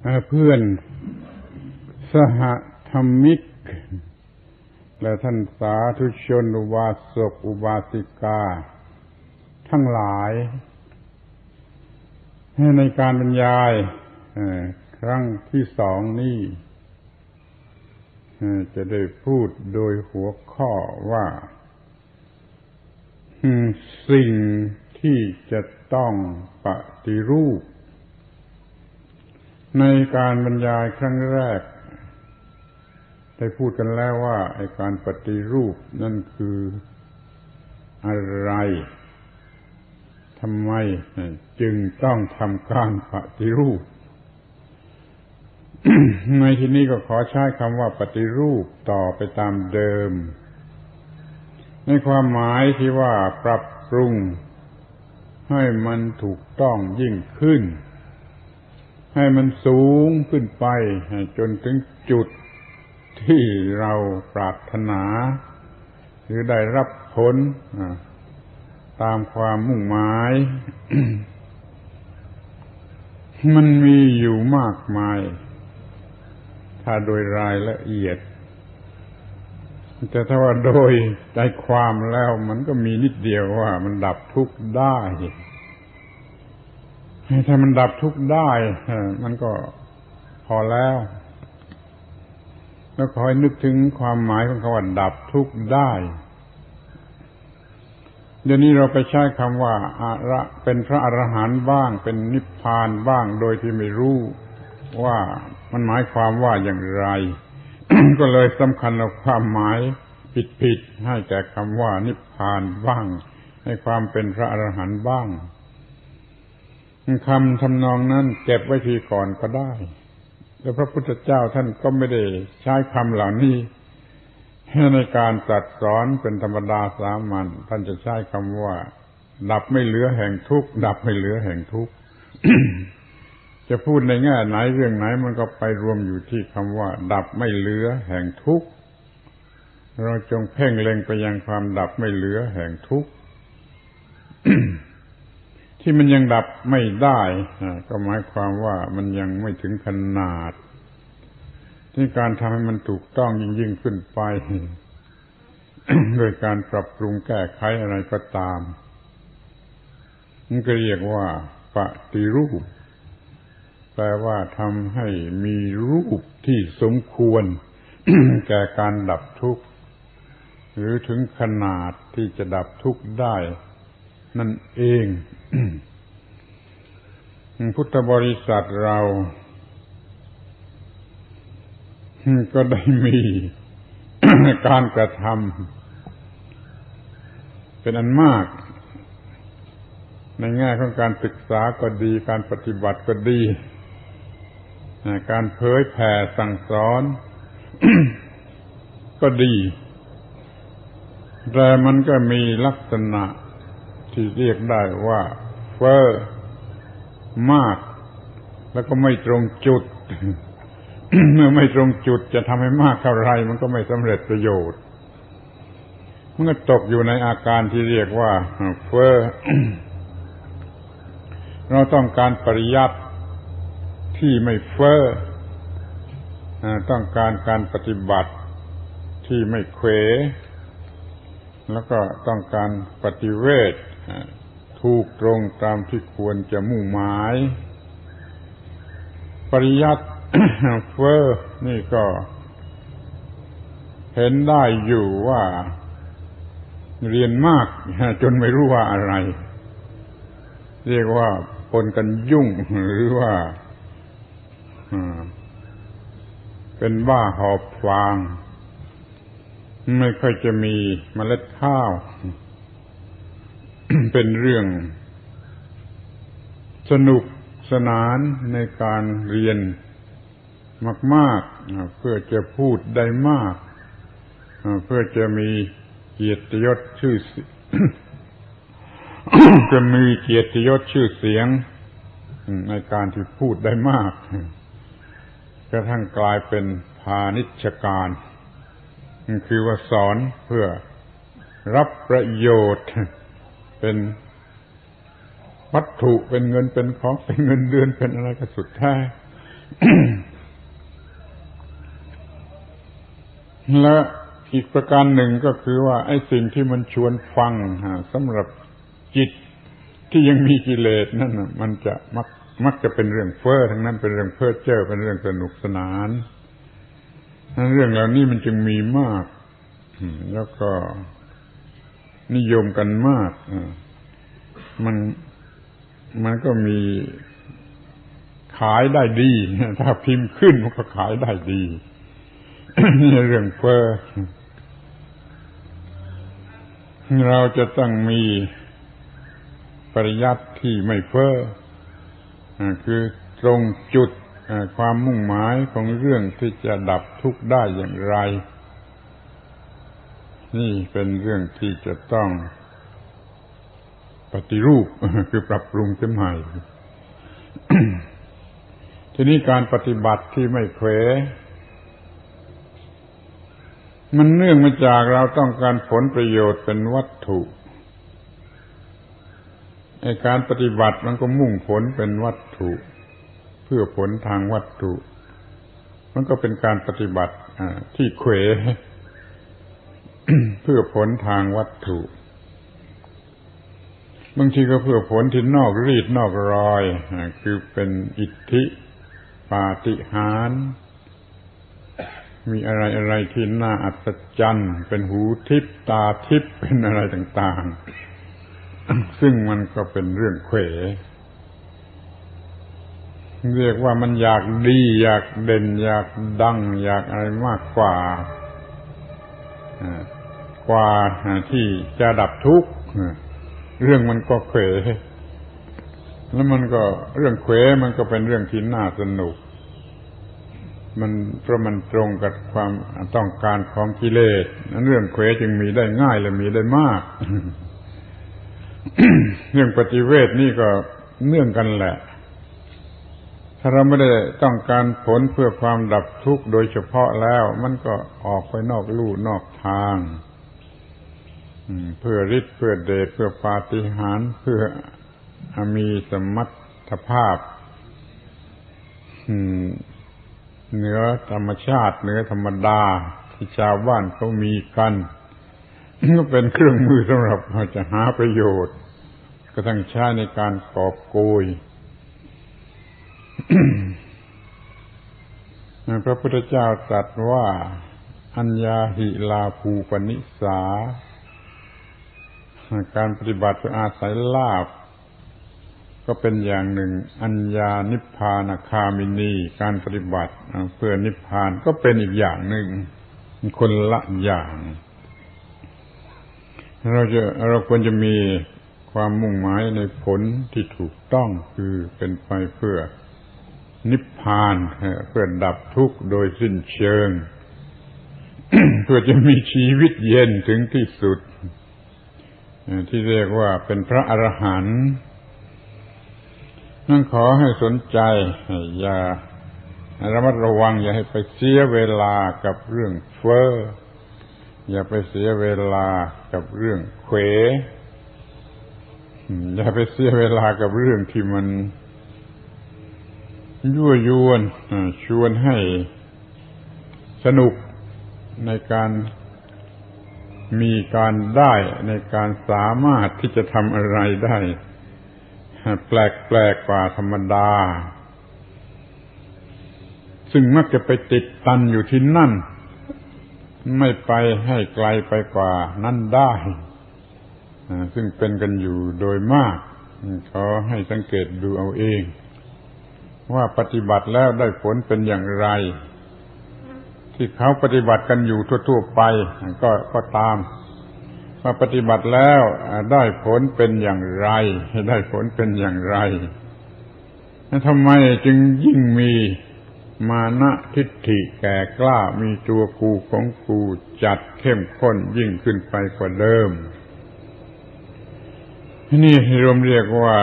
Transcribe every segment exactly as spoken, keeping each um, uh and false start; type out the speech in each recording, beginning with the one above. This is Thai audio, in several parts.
เพื่อนสหธรรมิกและท่านสาธุชนอุบาสกอุบาสิกาทั้งหลายในการบรรยายครั้งที่สองนี้จะได้พูดโดยหัวข้อว่าสิ่งที่จะต้องปฏิรูปในการบรรยายครั้งแรกได้พูดกันแล้วว่าไอ้การปฏิรูปนั่นคืออะไรทำไมจึงต้องทำการปฏิรูป ในที่นี้ก็ขอใช้คำว่าปฏิรูปต่อไปตามเดิมในความหมายที่ว่าปรับปรุงให้มันถูกต้องยิ่งขึ้นให้มันสูงขึ้นไปจนถึงจุดที่เราปรารถนาหรือได้รับผลตามความมุ่งหมาย มันมีอยู่มากมายถ้าโดยรายละเอียดแต่ถ้าว่าโดยใจความแล้วมันก็มีนิดเดียวว่ามันดับทุกข์ได้ถ้ามันดับทุกข์ได้มันก็พอแล้วแล้วขอให้นึกถึงความหมายของคำว่าดับทุกข์ได้เดี๋ยวนี้เราไปใช้คำว่าอะระเป็นพระอรหันต์บ้างเป็นนิพพานบ้างโดยที่ไม่รู้ว่ามันหมายความว่าอย่างไร ก็เลยสำคัญเอาความหมายผิดๆให้แก่คำว่านิพพานบ้างให้ความเป็นพระอรหันต์บ้างคำทำนองนั้นเก็บไว้ทีก่อนก็ได้แต่พระพุทธเจ้าท่านก็ไม่ได้ใช้คำเหล่านี้ในการตรัสสอนเป็นธรรมดาสามัญท่านจะใช้คำว่าดับไม่เหลือแห่งทุกข์ดับไม่เหลือแห่งทุกข์ จะพูดในแง่ไหนเรื่องไหนมันก็ไปรวมอยู่ที่คำว่าดับไม่เหลือแห่งทุกข์เราจงเพ่งเล็งไปยังความดับไม่เหลือแห่งทุกข์ ที่มันยังดับไม่ได้ก็หมายความว่ามันยังไม่ถึงขนาดที่การทำให้มันถูกต้องยิ่งยิ่งขึ้นไป โดยการปรับปรุงแก้ไขอะไรก็ตามมันก็เรียกว่าปฏิรูปแปลว่าทำให้มีรูปที่สมควร แก่การดับทุกข์หรือถึงขนาดที่จะดับทุกข์ได้นั่นเอง พุทธบริษัทเราก็ได้มี การกระทำเป็นอันมากในแง่ของการศึกษาก็ดีการปฏิบัติก็ดีการเผยแผ่สั่งสอน ก็ดีแต่มันก็มีลักษณะที่เรียกได้ว่าเฟ้อมากแล้วก็ไม่ตรงจุด เมื่อไม่ตรงจุดจะทำให้มากเท่าไรมันก็ไม่สำเร็จประโยชน์มันก็ตกอยู่ในอาการที่เรียกว่าเฟ้อ เราต้องการปริยัติที่ไม่เฟ้อต้องการการปฏิบัติที่ไม่เขวแล้วก็ต้องการปฏิเวทถูกตรงตามที่ควรจะมุ่งหมายปริยัติ เฟ้อนี่ก็เห็นได้อยู่ว่าเรียนมากจนไม่รู้ว่าอะไรเรียกว่าปนกันยุ่งหรือว่าเป็นบ้าหอบฟางไม่ค่อยจะมีเมล็ดข้าว เป็นเรื่องสนุกสนานในการเรียนมากๆเพื่อจะพูดได้มากเพื่อจะมีเกียรติยศชื่อ จะมีเกียรติยศชื่อเสียงในการที่พูดได้มากกระทั่งกลายเป็นพาณิชการคือว่าสอนเพื่อรับประโยชน์เป็นวัตถุเป็นเงินเป็นของเป็นเงินเดือนเป็นอะไรก็สุดแท้และอีกประการหนึ่งก็คือว่าไอ้สิ่งที่มันชวนฟังสำหรับจิตที่ยังมีกิเลสนั่นน่ะมันจะมักมักจะเป็นเรื่องเฟ้อทั้งนั้นเป็นเรื่องเพ้อเจ้อเป็นเรื่องสนุกสนานเรื่องเหล่านี้มันจึงมีมากแล้วก็นิยมกันมากมันมันก็มีขายได้ดีถ้าพิมพ์ขึ้นมันก็ขายได้ดีนี่เรื่องเพ้อเราจะต้องมีปริยัติที่ไม่เพ้อคือตรงจุดความมุ่งหมายของเรื่องที่จะดับทุกข์ได้อย่างไรนี่เป็นเรื่องที่จะต้องปฏิรูปคือปรับปรุงขึ้นใหม่ ทีนี้การปฏิบัติที่ไม่เขวมันเนื่องมาจากเราต้องการผลประโยชน์เป็นวัตถุไอ้การปฏิบัติมันก็มุ่งผลเป็นวัตถุเพื่อผลทางวัตถุมันก็เป็นการปฏิบัติที่เขว เพื่อผลทางวัตถุบางทีก็เพื่อผลที่นอกรีดนอกรอยคือเป็นอิทธิปาฏิหาริย์มีอะไรอะไรที่น่าอัศจรรย์เป็นหูทิพตาทิพเป็นอะไรต่างๆ ซึ่งมันก็เป็นเรื่องเขวเรียกว่ามันอยากดีอยากเด่นอยากดังอยากอะไรมากกว่ากว่าที่จะดับทุกข์เรื่องมันก็เขวแล้วมันก็เรื่องเขวมันก็เป็นเรื่องที่น่าสนุกมันเพราะมันตรงกับความต้องการของกิเลสนั้นเรื่องเขวจึงมีได้ง่ายและมีได้มาก เรื่องปฏิเวทนี่ก็เนื่องกันแหละถ้าเราไม่ได้ต้องการผลเพื่อความดับทุกข์โดยเฉพาะแล้วมันก็ออกไปนอกลู่นอกทางเพื่อฤทธิ์เพื่อเดชเพื่อปาฏิหาริย์เพื่อมีสมรรถภาพเหนือธรรมชาติเหนือธรรมดาที่ชาวบ้านเขามีกันก็เป็นเครื่องมือสำหรับจะหาประโยชน์ก็ต้องใช้ในการกอบโกย พระพุทธเจ้าตรัสว่าอัญญาหิลาภูปนิสาการปฏิบัติเพื่ออาศัยลาภก็เป็นอย่างหนึ่งอัญญานิพพานคามินีการปฏิบัติเพื่อนิพพานก็เป็นอีกอย่างหนึ่งคนละอย่างเราจะเราควรจะมีความมุ่งหมายในผลที่ถูกต้องคือเป็นไปเพื่อนิพพานเพื่อดับทุกข์โดยสิ้นเชิง เพื่อจะมีชีวิตเย็นถึงที่สุดที่เรียกว่าเป็นพระอรหันต์นั่นขอให้สนใจอย่าระมัดระวังอย่าให้ไปเสียเวลากับเรื่องเฟ้ออย่าไปเสียเวลากับเรื่องเขวอย่าไปเสียเวลากับเรื่องที่มันยั่วยวนชวนให้สนุกในการมีการได้ในการสามารถที่จะทำอะไรได้แปลกแปลกกว่าธรรมดาซึ่งมักจะไปติดตันอยู่ที่นั่นไม่ไปให้ไกลไปกว่านั้นได้ซึ่งเป็นกันอยู่โดยมากขอให้สังเกตดูเอาเองว่าปฏิบัติแล้วได้ผลเป็นอย่างไรที่เขาปฏิบัติกันอยู่ทั่วๆไปก็ก็ตามว่าปฏิบัติแล้วได้ผลเป็นอย่างไรได้ผลเป็นอย่างไรทำไมจึงยิ่งมีมานะทิฏฐิแก่กล้ามีตัวกูของกูจัดเข้มข้นยิ่งขึ้นไปกว่าเดิมนี่รวมเรียกว่า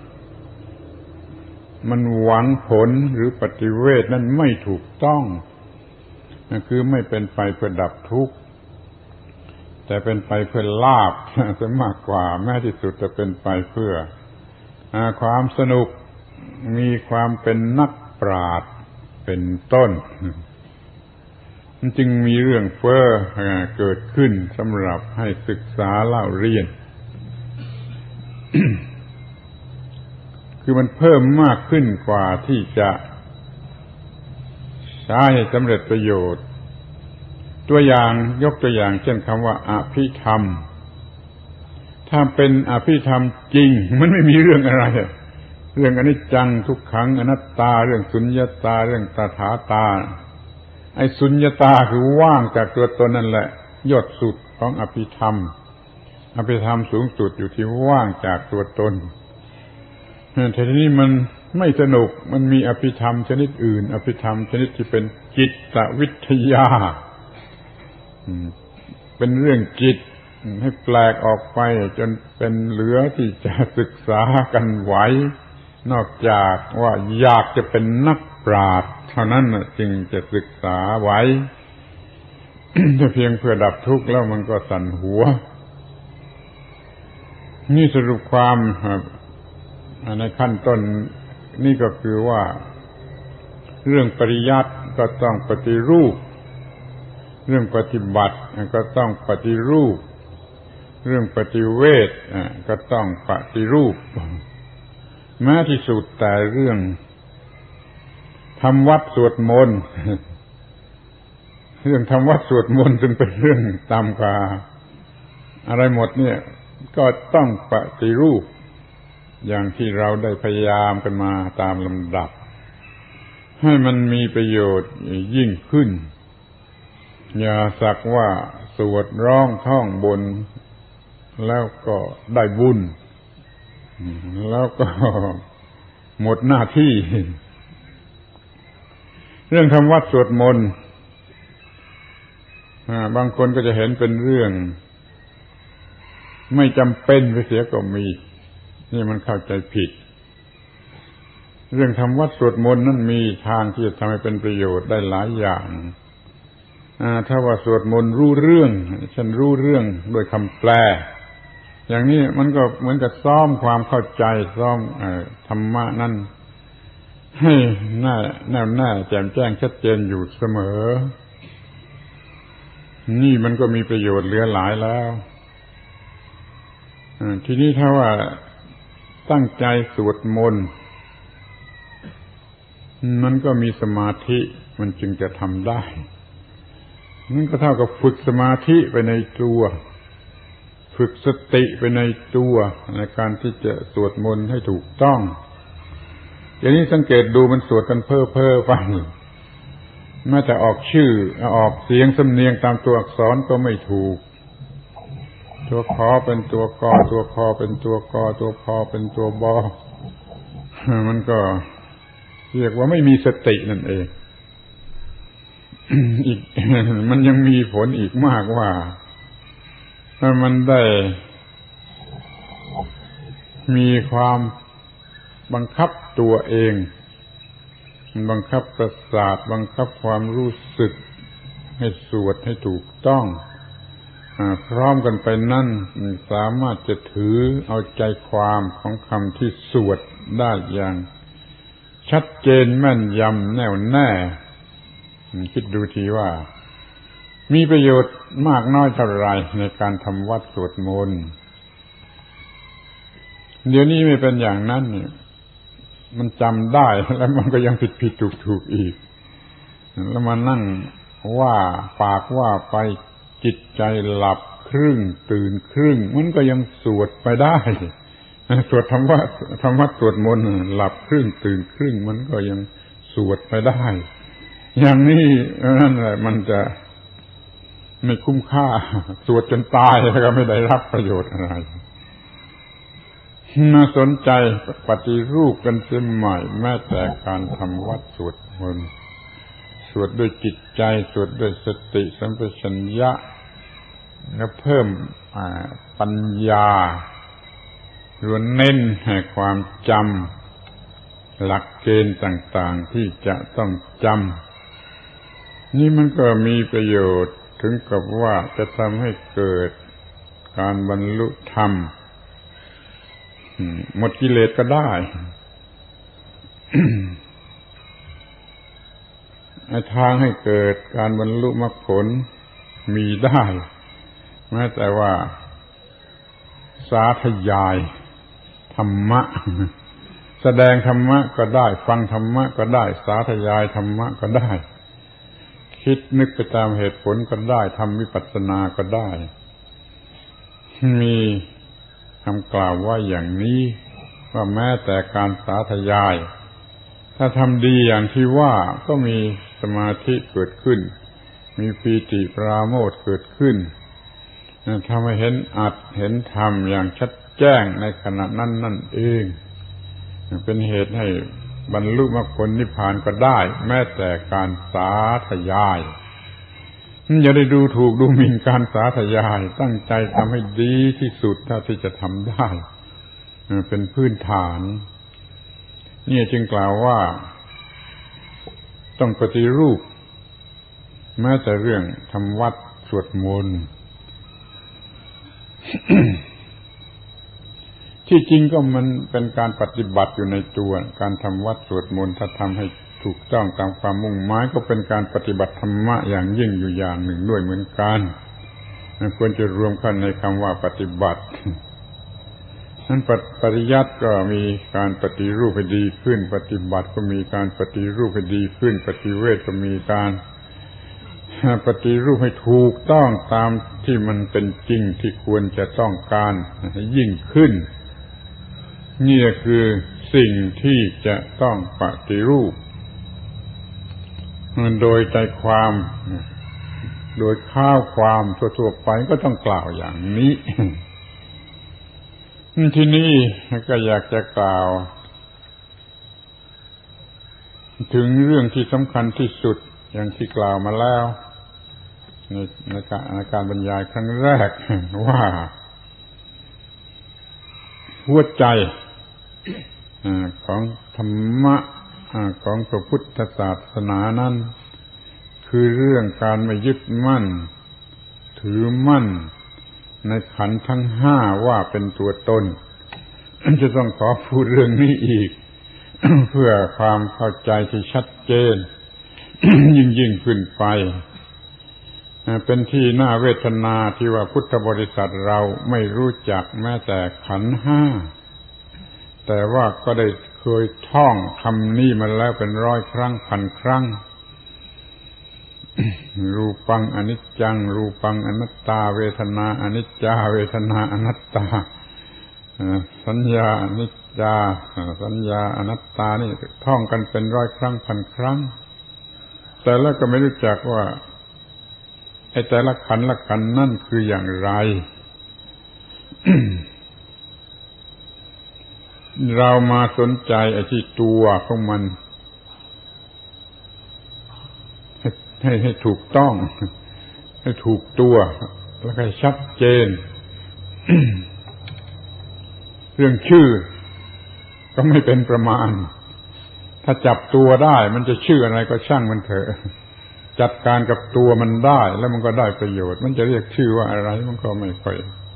มันหวังผลหรือปฏิเวทนั้นไม่ถูกต้องคือไม่เป็นไปเพื่อดับทุกข์แต่เป็นไปเพื่อลาภซะมากกว่าแม้ที่สุดจะเป็นไปเพื่อความสนุกมีความเป็นนักปราชญ์เป็นต้นมันจึงมีเรื่องเฟ้อเกิดขึ้นสำหรับให้ศึกษาเล่าเรียน คือมันเพิ่มมากขึ้นกว่าที่จะใช้ให้สำเร็จประโยชน์ตัวอย่างยกตัวอย่างเช่นคำว่าอภิธรรมถ้าเป็นอภิธรรมจริงมันไม่มีเรื่องอะไรเรื่องอนิจจังทุกขังอนัตตาเรื่องสุญญตาเรื่องตถาตาไอ้สุญญตาคือว่างจากตัวตนนั่นแหละยอดสุดของอภิธรรมอภิธรรมสูงสุดอยู่ที่ว่างจากตัวตนแต่ทีนี้มันไม่สนุกมันมีอภิธรรมชนิดอื่นอภิธรรมชนิดที่เป็นจิตวิทยาเป็นเรื่องจิตให้แปลกออกไปจนเป็นเหลือที่จะศึกษากันไหวนอกจากว่าอยากจะเป็นนักปราชญ์เท่านั้นจึงจะศึกษาไว้ ถ้าเพียงเพื่อดับทุกข์แล้วมันก็สั่นหัวนี่สรุปความในขั้นต้นนี่ก็คือว่าเรื่องปริยัติก็ต้องปฏิรูปเรื่องปฏิบัติก็ต้องปฏิรูปเรื่องปฏิเวทก็ต้องปฏิรูปแม้ที่สุดแต่เรื่องทำวัดสวดมนต์เรื่องทำวัดสวดมนต์จึงเป็นเรื่องตามกาอะไรหมดเนี่ยก็ต้องปฏิรูปอย่างที่เราได้พยายามกันมาตามลำดับให้มันมีประโยชน์ยิ่งขึ้นอย่าสักว่าสวดร้องท่องบนแล้วก็ได้บุญแล้วก็หมดหน้าที่เรื่องทำวัดสวดมนต์บางคนก็จะเห็นเป็นเรื่องไม่จำเป็นไปเสียก็มีนี่มันเข้าใจผิดเรื่องทำวัดสวดมนต์นั้นมีทางที่จะทำให้เป็นประโยชน์ได้หลายอย่างถ้าว่าสวดมนต์รู้เรื่องฉันรู้เรื่องโดยคำแปลอย่างนี้มันก็เหมือนกับซ้อมความเข้าใจซ้อมธรรมะนั่นให้แน่แน่วแน่แจ่มแจ้งชัดเจนอยู่เสมอนี่มันก็มีประโยชน์เหลือหลายแล้วทีนี้ถ้าว่าตั้งใจสวดมนต์มันก็มีสมาธิมันจึงจะทำได้นั่นก็เท่ากับฝึกสมาธิไปในตัวฝึกสติไปในตัวในการที่จะสวดมนต์ให้ถูกต้องอย่างนี้สังเกตดูมันสวดกันเพ้อเพ้อไปแม้แต่ออกชื่อออกเสียงสำเนียงตามตัวอักษรก็ไม่ถูกตัวขอเป็นตัวกอตัวคอเป็นตัวกอตัวพอเป็นตัวบอมันก็เรียกว่าไม่มีสตินั่นเองอีกมันยังมีผลอีกมากว่าถ้ามันได้มีความบังคับตัวเองบังคับประสาทบังคับความรู้สึกให้สวดให้ถูกต้องพร้อมกันไปนั่นสามารถจะถือเอาใจความของคำที่สวดได้อย่างชัดเจนแม่นยำแน่วแน่คิดดูทีว่ามีประโยชน์มากน้อยเท่าไรในการทำวัดสวดมนต์เดี๋ยวนี้ไม่เป็นอย่างนั้นเนี่ยมันจำได้แล้วมันก็ยังผิดผิดถูกถูกอีกแล้วมานั่งว่าปากว่าไปจิตใจหลับครึ่งตื่นครึ่งมันก็ยังสวดไปได้สวดธรรมะธรรมะสวดมนต์หลับครึ่งตื่นครึ่งมันก็ยังสวดไปได้อย่างนี้นั่นแหละมันจะไม่คุ้มค่าสวดจนตายแล้วก็ไม่ได้รับประโยชน์อะไรน่าสนใจปฏิรูปกันเสียใหม่แม้แต่การทำวัดสวดมนต์สวดด้วยจิตใจสวดด้วยสติสัมปชัญญะแล้วเพิ่มปัญญารวมเน้นให้ความจำหลักเกณฑ์ต่างๆที่จะต้องจำนี่มันก็มีประโยชน์ถึงกับว่าจะทำให้เกิดการบรรลุธรรมหมดกิเลสก็ได้ทางให้เกิดการบรรลุมรรคผลมีได้แม้แต่ว่าสาธยายธรรมะแสดงธรรมะก็ได้ฟังธรรมะก็ได้สาธยายธรรมะก็ได้คิดนึกไปตามเหตุผลก็ได้ทำวิปัสสนาก็ได้มีคำกล่าวว่าอย่างนี้ว่าแม้แต่การสาธยายถ้าทำดีอย่างที่ว่าก็มีสมาธิเกิดขึ้นมีปีติปราโมทย์เกิดขึ้นทำให้เห็นอัตเห็นธรรมอย่างชัดแจ้งในขณะนั้นนั่นเองเป็นเหตุให้บรรลุมรรคผลนิพพานก็ได้แม้แต่การสาธยายอย่าได้ดูถูกดูหมิ่นการสาธยายตั้งใจทำให้ดีที่สุดเท่าที่จะทำได้เป็นพื้นฐานนี่จึงกล่าวว่าต้องปฏิรูปแม้แต่เรื่องทำวัดสวดมนต์ ที่จริงก็มันเป็นการปฏิบัติอยู่ในตัวการทำวัดสวดมนต์ถ้าทำให้ถูกต้องตามความมุ่งหมายก็เป็นการปฏิบัติธรรมะอย่างยิ่งอยู่อย่างหนึ่งด้วยเหมือนกันควรจะรวมกันในคำว่าปฏิบัตินั้นปริยัติก็มีการปฏิรูปให้ดีขึ้นปฏิบัติก็มีการปฏิรูปให้ดีขึ้นปฏิเวทก็มีการปฏิรูปให้ถูกต้องตามที่มันเป็นจริงที่ควรจะต้องการให้ยิ่งขึ้นนี่คือสิ่งที่จะต้องปฏิรูปโดยใจความโดยข้าวความทั่วๆไปก็ต้องกล่าวอย่างนี้ที่นี่ก็อยากจะกล่าวถึงเรื่องที่สำคัญที่สุดอย่างที่กล่าวมาแล้วในในการในการบรรยายครั้งแรกว่าหัวใจของธรรมะของพระพุทธศาสนานั้นคือเรื่องการไม่ยึดมั่นถือมั่นในขันธ์ทั้งห้าว่าเป็นตัวตนจะต้องขอพูดเรื่องนี้อีก เพื่อความเข้าใจที่ชัดเจน ยิ่งยิ่งขึ้นไปเป็นที่น่าเวทนาที่ว่าพุทธบริษัทเราไม่รู้จักแม้แต่ขันธ์ห้าแต่ว่าก็ได้เคยท่องคำนี้มาแล้วเป็นร้อยครั้งพันครั้ง รูปังอนิจจังรูปังอนัตตาเวทนาอนิจจาเวทนาอนัตตาสัญญาอนิจจาสัญญาอนัตตานี่ท่องกันเป็นร้อยครั้งพันครั้งแต่แล้วก็ไม่รู้จักว่าไอ้แต่ละขันธ์ละขันธ์นั่นคืออย่างไร เรามาสนใจไอ้ที่ตัวของมันให้ให้ถูกต้องให้ถูกตัวแล้วก็ชัดเจน เรื่องชื่อก็ไม่เป็นประมาณถ้าจับตัวได้มันจะชื่ออะไรก็ช่างมันเถอะจัดการกับตัวมันได้แล้วมันก็ได้ประโยชน์มันจะเรียกชื่อว่าอะไรมันก็ไม่ค่อย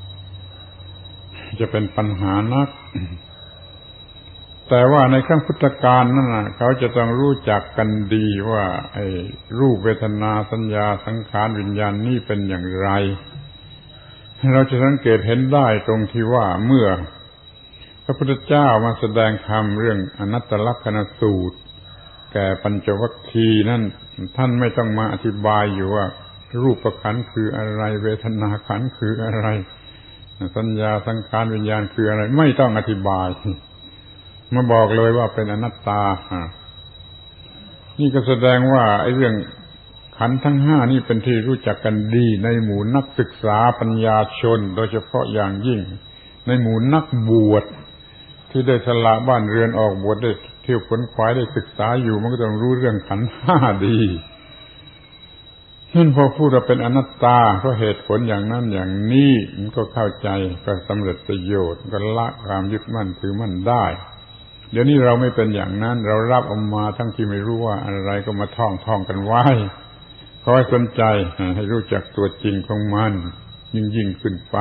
จะเป็นปัญหานักแต่ว่าในครั้งพุทธกาลนั่นน่ะเขาจะต้องรู้จักกันดีว่าไอ้รูปเวทนาสัญญาสังขารวิญญาณนี่เป็นอย่างไรเราจะสังเกตเห็นได้ตรงที่ว่าเมื่อพระพุทธเจ้ามาแสดงธรรมเรื่องอนัตตลักษณสูตรแก่ปัญจวัคคีย์นั่นท่านไม่ต้องมาอธิบายอยู่ว่ารูปขันธ์คืออะไรเวทนาขันธ์คืออะไรสัญญาสังขารวิญญาณคืออะไรไม่ต้องอธิบายมาบอกเลยว่าเป็นอนัตตานี่ก็แสดงว่าไอ้เรื่องขันธ์ทั้งห้านี่เป็นที่รู้จักกันดีในหมู่นักศึกษาปัญญาชนโดยเฉพาะอย่างยิ่งในหมู่นักบวชที่ได้สละบ้านเรือนออกบวชได้เที่ยวขวนขวายได้ศึกษาอยู่มันก็ต้องรู้เรื่องขันธ์ห้าดีนั่นพอพูดว่าเป็นอนัตตาเพราะเหตุผลอย่างนั้นอย่างนี้มันก็เข้าใจก็สำเร็จประโยชน์ก็ละความยึดมั่นถือมั่นได้เดี๋ยวนี้เราไม่เป็นอย่างนั้นเรารับออกมาทั้งที่ไม่รู้ว่าอะไรก็มาท่องท่องกันไว้ขอให้สนใจให้รู้จักตัวจริงของมันยิ่งยิ่งขึ้นไป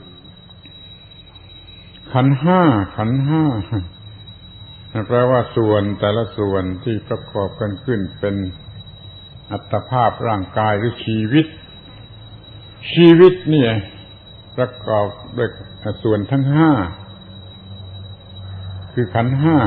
ขันธ์ห้าขันธ์ห้าแปลว่าส่วนแต่ละส่วนที่ประกอบกันขึ้นเป็นอัตภาพร่างกายหรือชีวิตชีวิตเนี่ยประกอบด้วยส่วนทั้งห้าคือขันธ์ห้า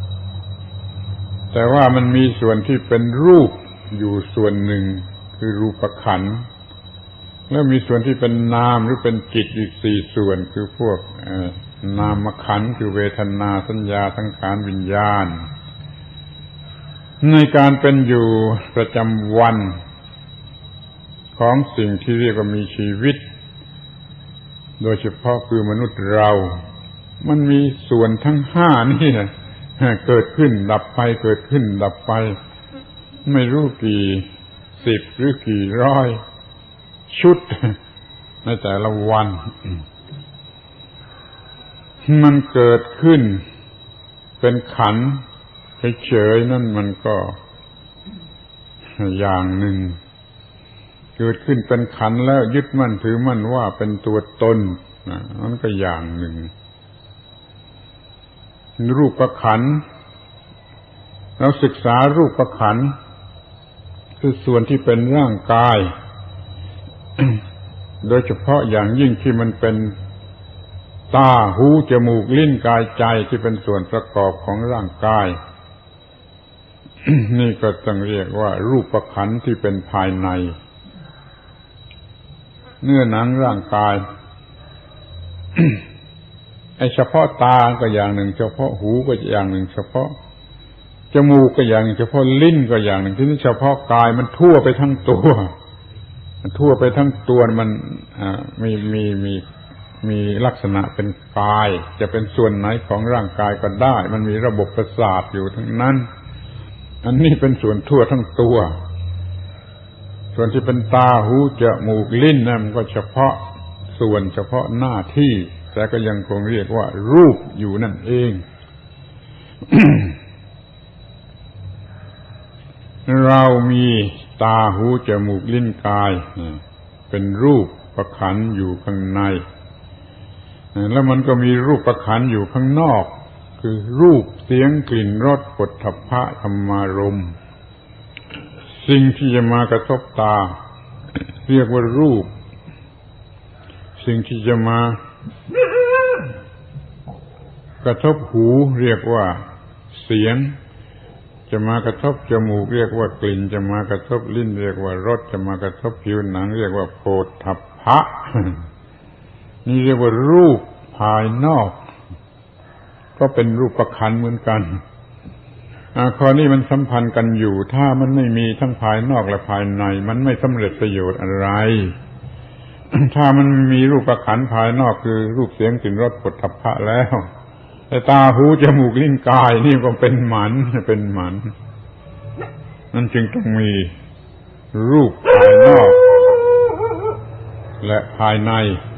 แต่ว่ามันมีส่วนที่เป็นรูปอยู่ส่วนหนึ่งคือรูปขันธ์แล้วมีส่วนที่เป็นนามหรือเป็นจิตอีกสี่ส่วนคือพวกนามขันธ์คือเวทนาสัญญาสังขารวิญญาณในการเป็นอยู่ประจำวันของสิ่งที่เรียกว่ามีชีวิตโดยเฉพาะคือมนุษย์เรามันมีส่วนทั้งห้านี่เกิดขึ้นดับไปเกิดขึ้นดับไปไม่รู้กี่สิบหรือกี่ร้อยชุดในแต่ละวันมันเกิดขึ้นเป็นขันธ์เฉยๆนั่นมันก็อย่างหนึ่งเกิดขึ้นเป็นขันธ์แล้วยึดมั่นถือมั่นว่าเป็นตัวตนนั่นก็อย่างหนึ่งรูปขันธ์เราศึกษารูปขันธ์คือส่วนที่เป็นร่างกาย โดยเฉพาะอย่างยิ่งที่มันเป็นตาหูจมูกลิ้นกายใจที่เป็นส่วนประกอบของร่างกาย นี่ก็ต้องเรียกว่ารูปขันธ์ที่เป็นภายในเนื้อหนังร่างกาย ไอ้เฉพาะตาก็อย่างหนึ่งเฉพาะหูก็อย่างหนึ่งเฉพาะจมูกก็อย่างหนึ่งเฉพาะลิ้นก็อย่างหนึ่งที่นี่เฉพาะกายมันทั่วไปทั้งตัวมันทั่วไปทั้งตัวมันอ่ามีมีมีมีลักษณะเป็นกายจะเป็นส่วนไหนของร่างกายก็ได้มันมีระบบประสาทอยู่ทั้งนั้นอันนี้เป็นส่วนทั่วทั้งตัวส่วนที่เป็นตาหูจมูกลิ้นนั่นมันก็เฉพาะส่วนเฉพาะหน้าที่แต่ก็ยังคงเรียกว่ารูปอยู่นั่นเอง เรามีตาหูจมูกลิ้นกายเป็นรูปประขันอยู่ข้างในแล้วมันก็มีรูปประขันอยู่ข้างนอกคือรูปเสียงกลิ่นรสโผฏฐัพพะธรรมารมณ์สิ่งที่จะมากระทบตาเรียกว่ารูปสิ่งที่จะมากระทบหูเรียกว่าเสียงจะมากระทบจมูกเรียกว่ากลิ่นจะมากระทบลิ้นเรียกว่ารสจะมากระทบผิวหนังเรียกว่าโผฏฐัพพะนี่เรียกว่ารูปภายนอกก็เป็นรูปขันธ์เหมือนกันข้อนี้มันสัมพันธ์กันอยู่ถ้ามันไม่มีทั้งภายนอกและภายในมันไม่สำเร็จประโยชน์อะไร ถ้ามันมีรูปขันธ์ภายนอกคือรูปเสียงกลิ่นรสโผฏฐัพพะแล้วแต่ตาหูจมูกลิ้นกายนี่ก็เป็นหมันเป็นหมันนั่นจึงต้องมีรูปภายนอกและภายใน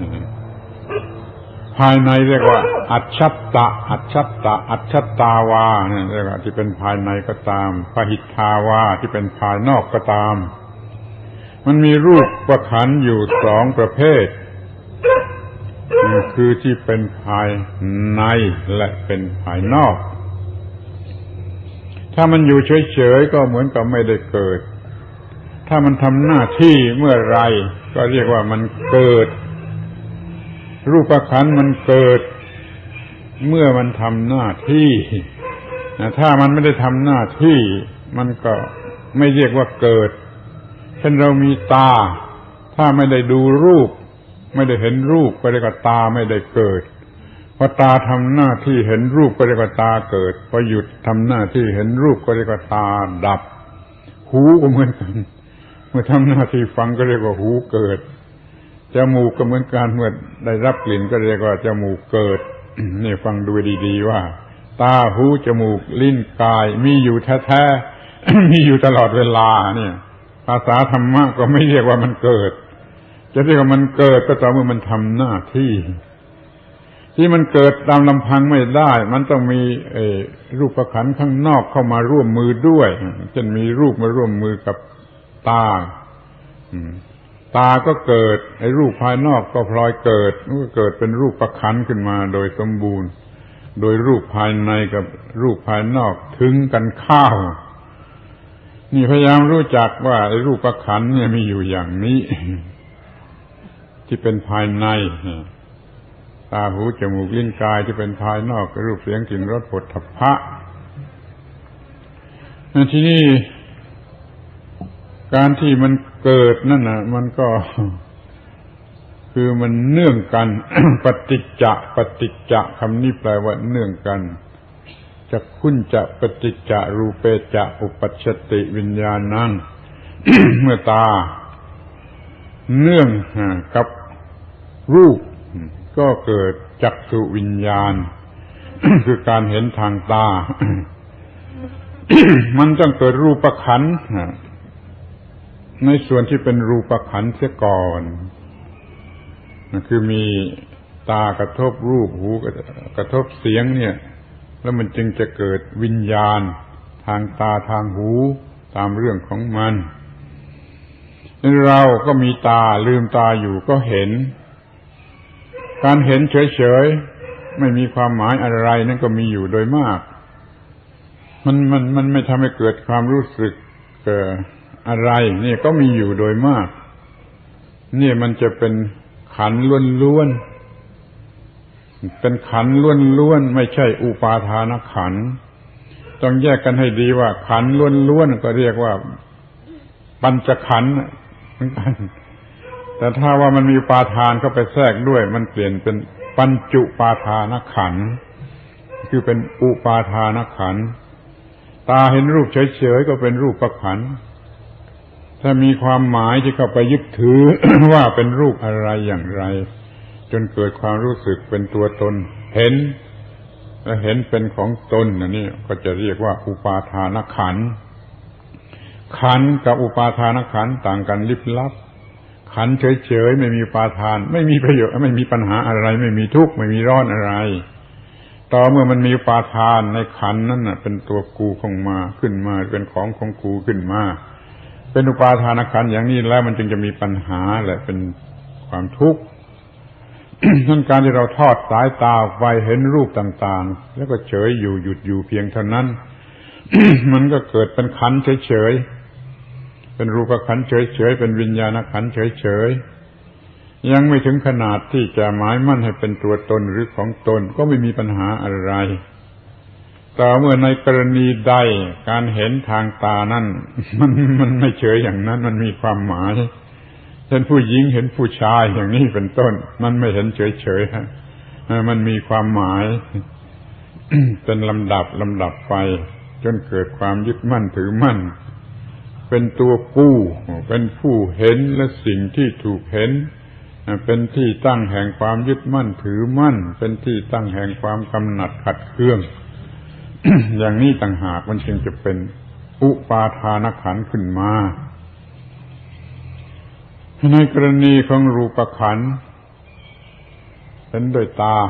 ภายในเรียกว่าอัจฉัตตะอัจฉัตตะอัจฉัตตาวาเนี่ยเรียกว่าที่เป็นภายในก็ตามพหิทธาวาที่เป็นภายนอกก็ตามมันมีรูปประขันอยู่สองประเภทคือที่เป็นภายในและเป็นภายนอกถ้ามันอยู่เฉยๆก็เหมือนกับไม่ได้เกิดถ้ามันทำหน้าที่เมื่อไรก็เรียกว่ามันเกิดรูปขันธ์มันเกิดเมื่อมันทำหน้าที่ถ้ามันไม่ได้ทำหน้าที่มันก็ไม่เรียกว่าเกิดเช่นเรามีตาถ้าไม่ได้ดูรูปไม่ได้เห็นรูปก็เรียกว่าตาไม่ได้เกิดพอตาทำหน้าที่เห็นรูปก็เรียกว่าตาเกิดพอหยุดทำหน้าที่เห็นรูปก็เรียกว่าตาดับหูก็เหมือนกันเมื่อทำหน้าที่ฟังก็เรียกว่าหูเกิดจมูกก็เหมือนกันเมื่อได้รับกลิ่นก็เรียกว่าจมูกเกิด นี่ฟังดูดีๆว่าตาหูจมูกลิ้นกายมีอยู่แท้ๆ มีอยู่ตลอดเวลาเนี่ยภาษาธรรมะก็ไม่เรียกว่ามันเกิดจะเรียกว่ามันเกิดก็ต่อเมื่อมันทำหน้าที่ที่มันเกิดตามลำพังไม่ได้มันต้องมีรูปขันธ์ข้างนอกเข้ามาร่วมมือด้วยเช่นมีรูปมาร่วมมือกับตาตาก็เกิดไอ้รูปภายนอกก็พลอยเกิดมันก็เกิดเป็นรูปประขันขึ้นมาโดยสมบูรณ์โดยรูปภายในกับรูปภายนอกถึงกันข้าวนี่พยายามรู้จักว่าไอ้รูปขันธ์เนี่ยมีอยู่อย่างนี้ที่เป็นภายในตาหูจมูกลิ้นกายที่เป็นภายนอกรูปเสียงกลิ่นรสโผฏฐัพพะทีนี้การที่มันเกิดนั่นน่ะมันก็คือมันเนื่องกัน ปฏิจจะปฏิจจะคำนี้แปลว่าเนื่องกันจักขุนจะปฏิจจะรูเปจะอุปัชชติวิญญาณัง เมื่อตาเนื่องกับรูปก็เกิดจักขุวิญญาณ คือการเห็นทางตา มันต้องเกิดรูปขันธ์ในส่วนที่เป็นรูปขันธ์เสียก่อนคือมีตากระทบรูปหูกระทบเสียงเนี่ยแล้วมันจึงจะเกิดวิญญาณทางตาทางหูตามเรื่องของมันเราก็มีตาลืมตาอยู่ก็เห็นการเห็นเฉยๆไม่มีความหมายอะไรนั่นก็มีอยู่โดยมากมันมันมันไม่ทำให้เกิดความรู้สึกเกิดอะไรนี่ก็มีอยู่โดยมากนี่มันจะเป็นขันธ์ล้วนๆเป็นขันธ์ล้วนๆไม่ใช่อุปาทานขันธ์ต้องแยกกันให้ดีว่าขันธ์ล้วนๆก็เรียกว่าปัญจขันธ์เหมือนกันแต่ถ้าว่ามันมีอุปาทานเข้าไปแทรกด้วยมันเปลี่ยนเป็นปัญจุปาทานขันธ์คือเป็นอุปาทานขันธ์ตาเห็นรูปเฉยๆก็เป็นรูปขันธ์ถ้ามีความหมายที่เข้าไปยึดถือ ว่าเป็นรูปอะไรอย่างไรจนเกิดความรู้สึกเป็นตัวตนเห็นและเห็นเป็นของตนนี่ก็จะเรียกว่าอุปาทานขันธ์ขันธ์กับอุปาทานขันธ์ต่างกันลิบลับขันธ์เฉยๆไม่มีอุปาทานไม่มีประโยชน์ไม่มีปัญหาอะไรไม่มีทุกข์ไม่มีร้อนอะไรต่อเมื่อมันมีอุปาทานในขันธ์นั้นน่ะเป็นตัวกูของมาขึ้นมาเป็นของของกูขึ้นมาเป็นอุปาทานขันธ์อย่างนี้แล้วมันจึงจะมีปัญหาและเป็นความทุกข์ นั่นการที่เราทอดสายตาไปเห็นรูปต่างๆแล้วก็เฉยอยู่หยุดอยู่เพียงเท่านั้น มันก็เกิดเป็นขันธ์เฉยๆเป็นรูปขันธ์เฉยๆเป็นวิญญาณขันธ์เฉยๆยังไม่ถึงขนาดที่จะหมายมั่นให้เป็นตัวตนหรือของตนก็ไม่มีปัญหาอะไรแต่เมื่อในกรณีใดการเห็นทางตานั้นมันมันไม่เฉยอย่างนั้นมันมีความหมายเช่นผู้หญิงเห็นผู้ชายอย่างนี้เป็นต้นมันไม่เห็นเฉยๆฮะมันมีความหมาย เป็นลำดับลำดับไปจนเกิดความยึดมั่นถือมั่นเป็นตัวกู้เป็นผู้เห็นและสิ่งที่ถูกเห็นเป็นที่ตั้งแห่งความยึดมั่นถือมั่นเป็นที่ตั้งแห่งความกำหนัดขัดเคือง อย่างนี้ต่างหากมันจึงจะเป็นอุปาทานขันธ์ขึ้นมาในกรณีของรูปขันธ์เห็นด้วยตา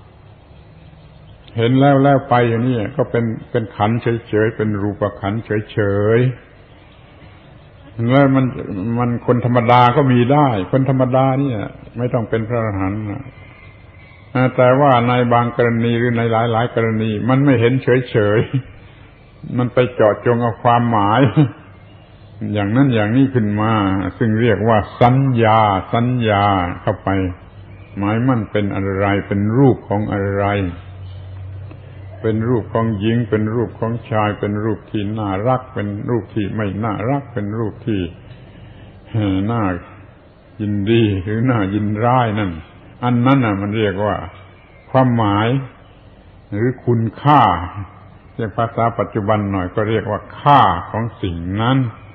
เห็นแล้วแล้วไปอย่างนี้ก็เป็นเป็นขันธ์เฉยๆเป็นรูปขันธ์เฉยๆแล้วมันมันคนธรรมดาก็มีได้คนธรรมดานี่ไม่ต้องเป็นพระอรหันต์แต่ว่าในบางกรณีหรือในหลายๆกรณีมันไม่เห็นเฉยๆมันไปเจาะจงเอาความหมายอย่างนั้นอย่างนี้ขึ้นมาซึ่งเรียกว่าสัญญาสัญญาเข้าไปหมายมั่นเป็นอะไรเป็นรูปของอะไรเป็นรูปของหญิงเป็นรูปของชายเป็นรูปที่น่ารักเป็นรูปที่ไม่น่ารักเป็นรูปที่น่ายินดีหรือน่ายินร้ายนั่นอันนั้นน่ะมันเรียกว่าความหมายหรือคุณค่าเรียกภาษาปัจจุบันหน่อยก็เรียกว่าค่าของสิ่งนั้น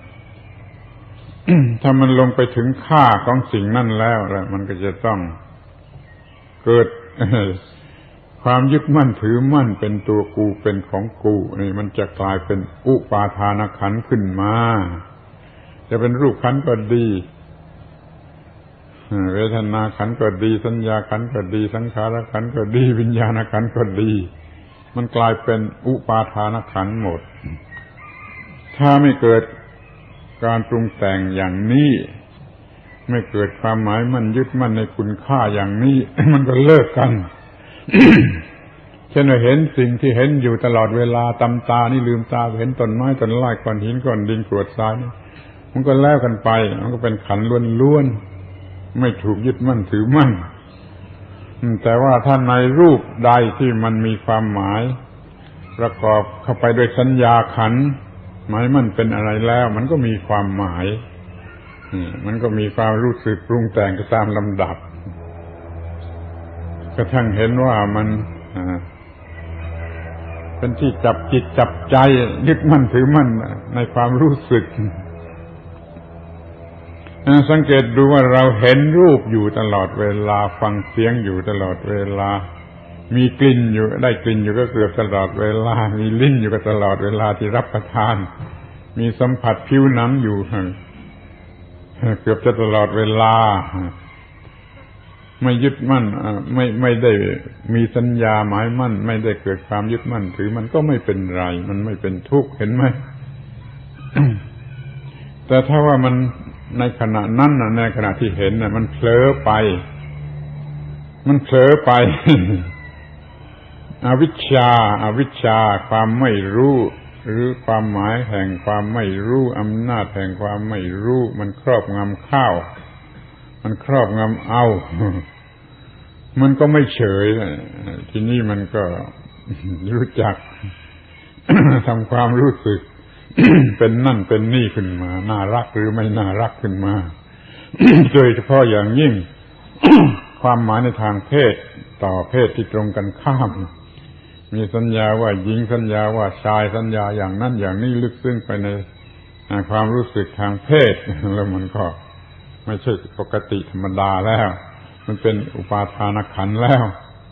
ถ้ามันลงไปถึงค่าของสิ่งนั้นแล้วแล้วมันก็จะต้องเกิด ความยึดมั่นถือมั่นเป็นตัวกูเป็นของกูนี่มันจะกลายเป็นอุปาทานขันธ์ขึ้นมาจะเป็นรูปขันธ์ก็ดีเวทนาขันธ์ก็ดีสัญญาขันธ์ก็ดีสังขารขันธ์ก็ดีวิญญาณขันธ์ก็ดีมันกลายเป็นอุปาทานขันธ์หมดถ้าไม่เกิดการปรุงแต่งอย่างนี้ไม่เกิดความหมายมั่นยึดมั่นในคุณค่าอย่างนี้ มันก็เลิกกันเช่นว่าเห็นสิ่งที่เห็นอยู่ตลอดเวลาตำตานี่ลืมตาเห็นต้นไม้ต้นไม้ก้อนหินก้อนดินกรวดทรายนี่มันก็แล้วกันไปมันก็เป็นขันธ์ล้วนๆไม่ถูกยึดมั่นถือมั่นแต่ว่าถ้าในรูปใดที่มันมีความหมายประกอบเข้าไปด้วยสัญญาขันธ์หมายมันเป็นอะไรแล้วมันก็มีความหมายมันก็มีความรู้สึกปรุงแต่งตามลำดับกระทั่งเห็นว่ามันเป็นที่จับจิตจับใจยึดมั่นถือมั่นในความรู้สึกสังเกตดูว่าเราเห็นรูปอยู่ตลอดเวลาฟังเสียงอยู่ตลอดเวลามีกลิ่นอยู่ได้กลิ่นอยู่ก็เกือบตลอดเวลามีลิ้นอยู่ก็ตลอดเวลาที่รับประทานมีสัมผัสผิวหนังอยู่เกือบจะตลอดเวลาไม่ยึดมั่นไม่ไม่ได้มีสัญญาหมายมั่นไม่ได้เกิดความยึดมั่นถือมันก็ไม่เป็นไรมันไม่เป็นทุกข์เห็นไหม แต่ถ้าว่ามันในขณะนั้นน่ะในขณะที่เห็นน่ะมันเผลอไปมันเผลอไป อวิชชาอวิชชาความไม่รู้หรือความหมายแห่งความไม่รู้อำนาจแห่งความไม่รู้มันครอบงำข้าวมันครอบงำเอามันก็ไม่เฉยทีนี้มันก็รู้จัก ทำความรู้สึก เป็นนั่นเป็นนี่ขึ้นมาน่ารักหรือไม่น่ารักขึ้นมา โดยเฉพาะอย่างยิ่ง ความหมายในทางเพศต่อเพศที่ตรงกันข้ามมีสัญญาว่าหญิงสัญญาว่าชายสัญญาอย่างนั้นอย่างนี้ลึกซึ้งไปในความรู้สึกทางเพศแล้วมันก็ไม่ใช่ปกติธรรมดาแล้วมันเป็นอุปาทานขันธ์แล้ว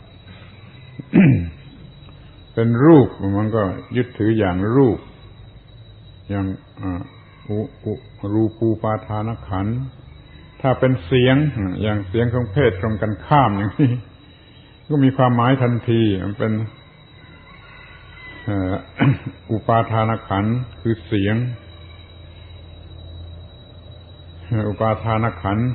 เป็นรูปมันก็ยึดถืออย่างรูปอย่างอุอุรูปูปาทานขันธ์ถ้าเป็นเสียงอย่างเสียงของเพศตรงกันข้ามอย่างนี้ก็มีความหมายทันทีมันเป็นอุปาทานขันธ์คือเสียงอุปาทานขันธ์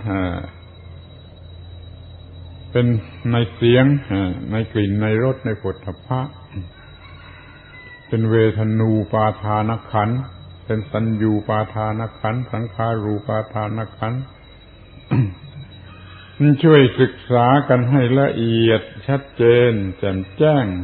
เป็นในเสียงในกลิ่นในรสในโผฏฐัพพะเป็นเวทนูปาทานขันธ์เป็นสัญญูปาทานขันธ์สังขารูปาทานขันธ์ ช่วยศึกษากันให้ละเอียดชัดเจนแจ่มแจ้ง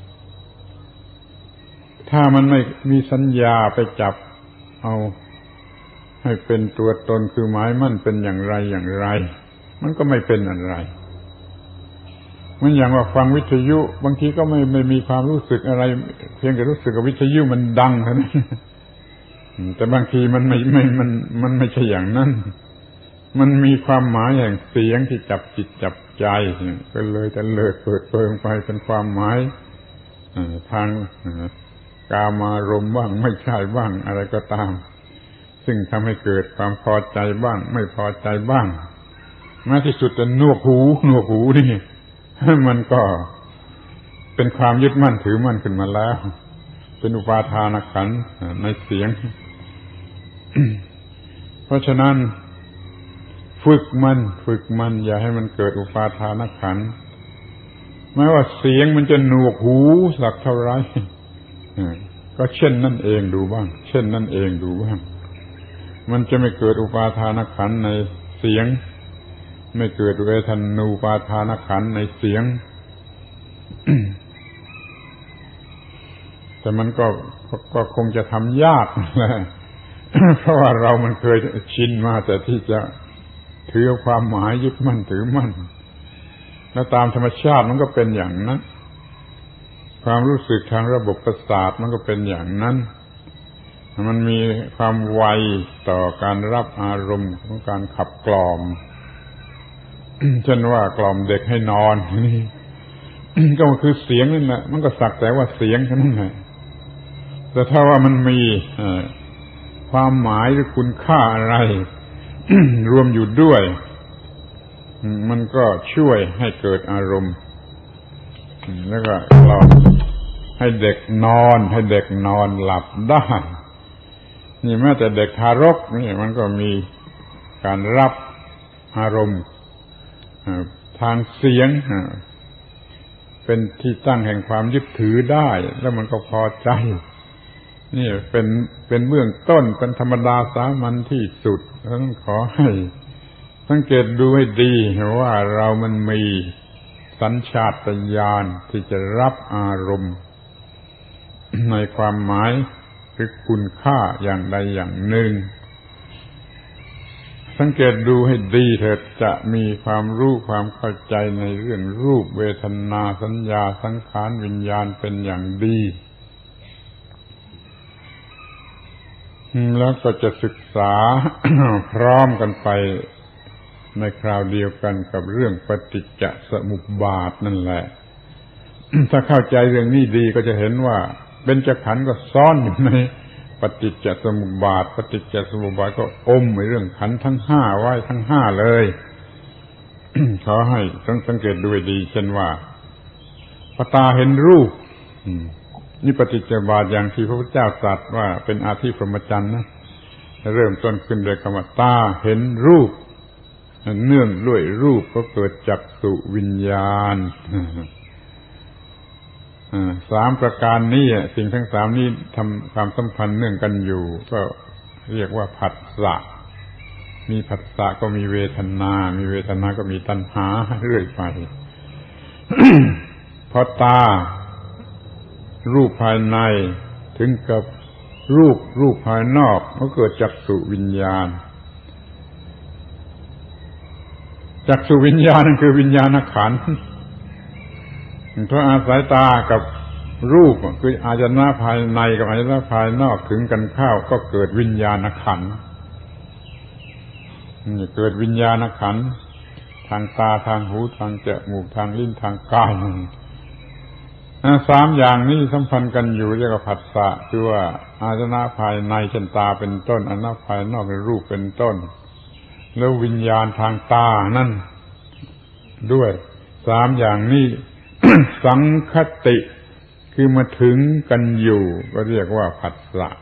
ถ้ามันไม่มีสัญญาไปจับเอาให้เป็นตัวตนคือหมายมั่นเป็นอย่างไรอย่างไรมันก็ไม่เป็นอะไรมันอย่างว่าฟังวิทยุบางทีก็ไม่ไม่มีความรู้สึกอะไรเพียงแต่รู้สึกว่าวิทยุมันดังเท่านั้นแต่บางทีมันไม่ไม่มันมันไม่ใช่อย่างนั้นมันมีความหมายแห่งเสียงที่จับจิตจับใจก็เลยแต่เลิดเปิดเปิงไปเป็นความหมายทางกามารมณ์บ้างไม่ใช่บ้างอะไรก็ตามซึ่งทำให้เกิดความพอใจบ้างไม่พอใจบ้างแม้ที่สุดจะนวกหูนวกหูนี่มันก็เป็นความยึดมั่นถือมั่นขึ้นมาแล้วเป็นอุปาทานขันธ์ในเสียง เพราะฉะนั้นฝึกมันฝึกมันอย่าให้มันเกิดอุปาทานขันธ์แม้ว่าเสียงมันจะหนวกหูสักเท่าไรก็เช่นนั่นเองดูบ้างเช่นนั่นเองดูบ้างมันจะไม่เกิดอุปาทานขันธ์ในเสียงไม่เกิดเวทนูปาทานขันธ์ในเสียง แต่มันก็ก็คงจะทำยากแหละ เพราะว่าเรามันเคยชินมาแต่ที่จะถือความหมายยึดมั่นถือมั่นแล้วตามธรรมชาติมันก็เป็นอย่างนั้นความรู้สึกทางระบบประสาทมันก็เป็นอย่างนั้นมันมีความไวต่อการรับอารมณ์ของการขับกล่อม เช่นว่ากล่อมเด็กให้นอนนี่ ก็คือเสียงนั่นแหละมันก็สักแต่ว่าเสียงแค่นั้นแหละแต่ถ้าว่ามันมีความหมายหรือคุณค่าอะไร รวมอยู่ด้วยมันก็ช่วยให้เกิดอารมณ์แล้วก็เราให้เด็กนอนให้เด็กนอนหลับได้นี่แม้แต่เด็กทารกนี่มันก็มีการรับอารมณ์ทางเสียงเป็นที่ตั้งแห่งความยึดถือได้แล้วมันก็พอใจนี่เป็นเป็นเบื้องต้นเป็นธรรมดาสามัญที่สุดฉะนั้นขอให้สังเกตดูให้ดีว่าเรามันมีสัญชาตญาณที่จะรับอารมณ์ในความหมายหรือคุณค่าอย่างใดอย่างหนึ่งสังเกตดูให้ดีเถิดจะมีความรู้ความเข้าใจในเรื่องรูปเวทนาสัญญาสังขารวิญญาณเป็นอย่างดีแล้วก็จะศึกษา พร้อมกันไปในคราวเดียวกันกับเรื่องปฏิจจสมุปบาทนั่นแหละ ถ้าเข้าใจเรื่องนี้ดีก็จะเห็นว่าเบญจขันธ์ก็ซ่อนอยู่ในปฏิจจสมุปบาทปฏิจจสมุปบาทก็อมในเรื่องขันธ์ทั้งห้าไว้ทั้งห้าเลย ขอให้ต้องสังเกตดูดีเช่นว่าพอตาเห็นรูปนี่ปฏิจจสมุปบาทอย่างที่พระพุทธเจ้าตรัสว่าเป็นอาทิพรหมจรรย์นะเริ่มต้นขึ้นโดยคำว่าตาเห็นรูปเนื่องด้วยรูปก็เกิดจักษุวิญญาณสามประการนี้สิ่งทั้งสามนี้ทำความสัมพันธ์เนื่องกันอยู่ก็เรียกว่าผัสสะมีผัสสะก็มีเวทนามีเวทนาก็มีตัณหาเรื่อยไป พอตารูปภายในถึงกับรูปรูปภายนอกก็เกิดจักษุวิญญาณจักษุวิญญาณนั่นคือวิญญาณขันธ์เพราะอาศัยตากับรูปคืออายตนะภายในกับอายตนะภายนอกถึงกันเข้าก็เกิดวิญญาณขันธ์นี่เกิดวิญญาณขันธ์ทางตาทางหูทางจมูกทางลิ้นทางกายสามอย่างนี้สัมพันธ์กันอยู่เรียกว่าผัสสะคือว่าอายตนะภายในเช่นตาเป็นต้นอายตนะภายนอกเป็นรูปเป็นต้นแล้ววิญญาณทางตานั่นด้วยสามอย่างนี้ สังคติคือมาถึงกันอยู่ก็เรียกว่าผัสสะ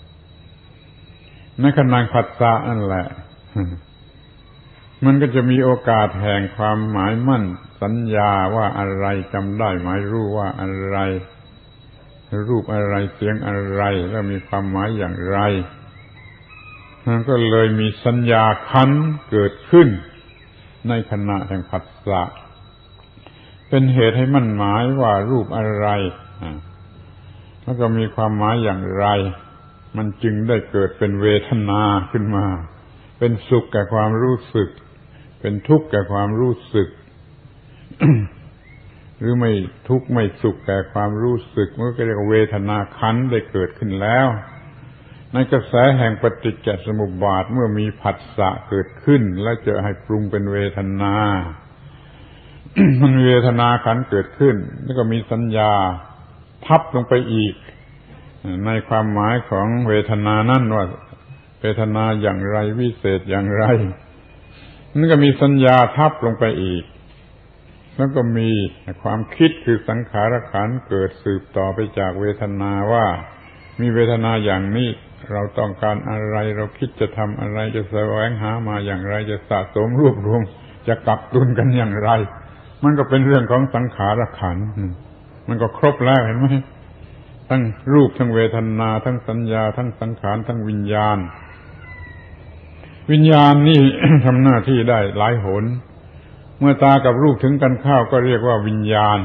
ในขณะผัสสะนั่นแหละ มันก็จะมีโอกาสแห่งความหมายมั่นสัญญาว่าอะไรจำได้หมายรู้ว่าอะไรรูปอะไรเสียงอะไรแล้วมีความหมายอย่างไรมันก็เลยมีสัญญาขันธ์เกิดขึ้นในขณะแห่งผัสสะเป็นเหตุให้มั่นหมายว่ารูปอะไรแล้วก็มีความหมายอย่างไรมันจึงได้เกิดเป็นเวทนาขึ้นมาเป็นสุขแก่ความรู้สึกเป็นทุกข์แก่ความรู้สึก หรือไม่ทุกข์ไม่สุขแก่ความรู้สึกมันก็เรียกว่าเวทนาขันธ์ได้เกิดขึ้นแล้วในกระแสแห่งปฏิจจสมุปบาทเมื่อมีผัสสะเกิดขึ้นแล้วจะให้ปรุงเป็นเวทนา มันเวทนาขันธ์เกิดขึ้นแล้วก็มีสัญญาทับลงไปอีกในความหมายของเวทนานั่นว่าเวทนาอย่างไรวิเศษอย่างไรมันก็มีสัญญาทับลงไปอีกแล้วก็มีความคิดคือสังขารขันธ์เกิดสืบต่อไปจากเวทนาว่ามีเวทนาอย่างนี้เราต้องการอะไรเราคิดจะทำอะไรจะแสวงหามาอย่างไรจะสะสมรวบรวมจะกักตุนกันอย่างไรมันก็เป็นเรื่องของสังขารขันธ์มันก็ครบแล้วเห็นไหมทั้งรูปทั้งเวทนาทั้งสัญญาทั้งสังขารทั้งวิญญาณวิญญาณนี่ ทำหน้าที่ได้หลายหนเมื่อตากับรูปถึงกันเข้าก็เรียกว่าวิญญาณ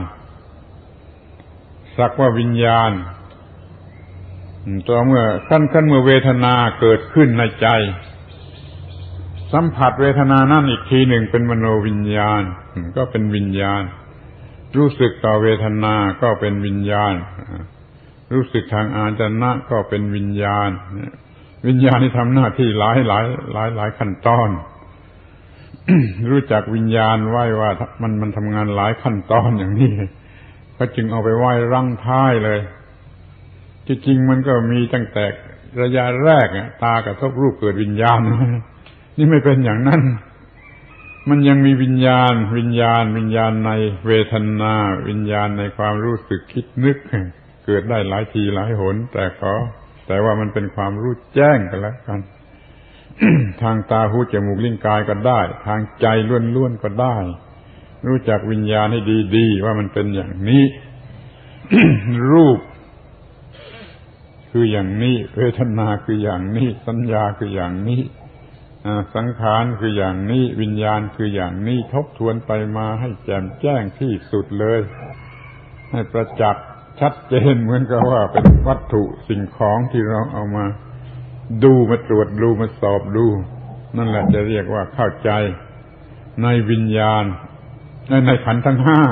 สักว่าวิญญาณต่อเมื่อขั้นขั้นเมื่อเวทนาเกิดขึ้นในใจสัมผัสเวทนานั่นอีกทีหนึ่งเป็นมโนวิญญาณก็เป็นวิญญาณรู้สึกต่อเวทนาก็เป็นวิญญาณรู้สึกทางอาจนะก็เป็นวิญญาณวิญญาณที่ทำหน้าที่หลายหลายหลายหลายขั้นตอน รู้จักวิญญาณไว้ว่ามันมันทำงานหลายขั้นตอนอย่างนี้ก็จึงเอาไปไว้รั้งท้ายเลยจริงๆมันก็มีตั้งแต่ระยะแรกตากระทบรูปเกิดวิญญาณนี่ไม่เป็นอย่างนั้นมันยังมีวิญญาณวิญญาณวิญญาณในเวทนาวิญญาณในความรู้สึกคิดนึกเกิดได้หลายทีหลายหนแต่ขอแต่ว่ามันเป็นความรู้แจ้งกันแล้วกัน ทางตาหูจมูกลิ้นกายก็ได้ทางใจล้วนๆก็ได้รู้จักวิญญาณให้ดีๆว่ามันเป็นอย่างนี้ รูปคืออย่างนี้เวทนาคืออย่างนี้สัญญาคืออย่างนี้สังขารคืออย่างนี้วิญญาณคืออย่างนี้ทบทวนไปมาให้แจ่มแจ้งที่สุดเลยให้ประจักษ์ชัดเจนเหมือนกับว่าเป็นวัตถุสิ่งของที่เราเอามาดูมาตรวจดูมาสอบดูนั่นแหละจะเรียกว่าเข้าใจในวิญญาณในขันธ์ทั้งห้า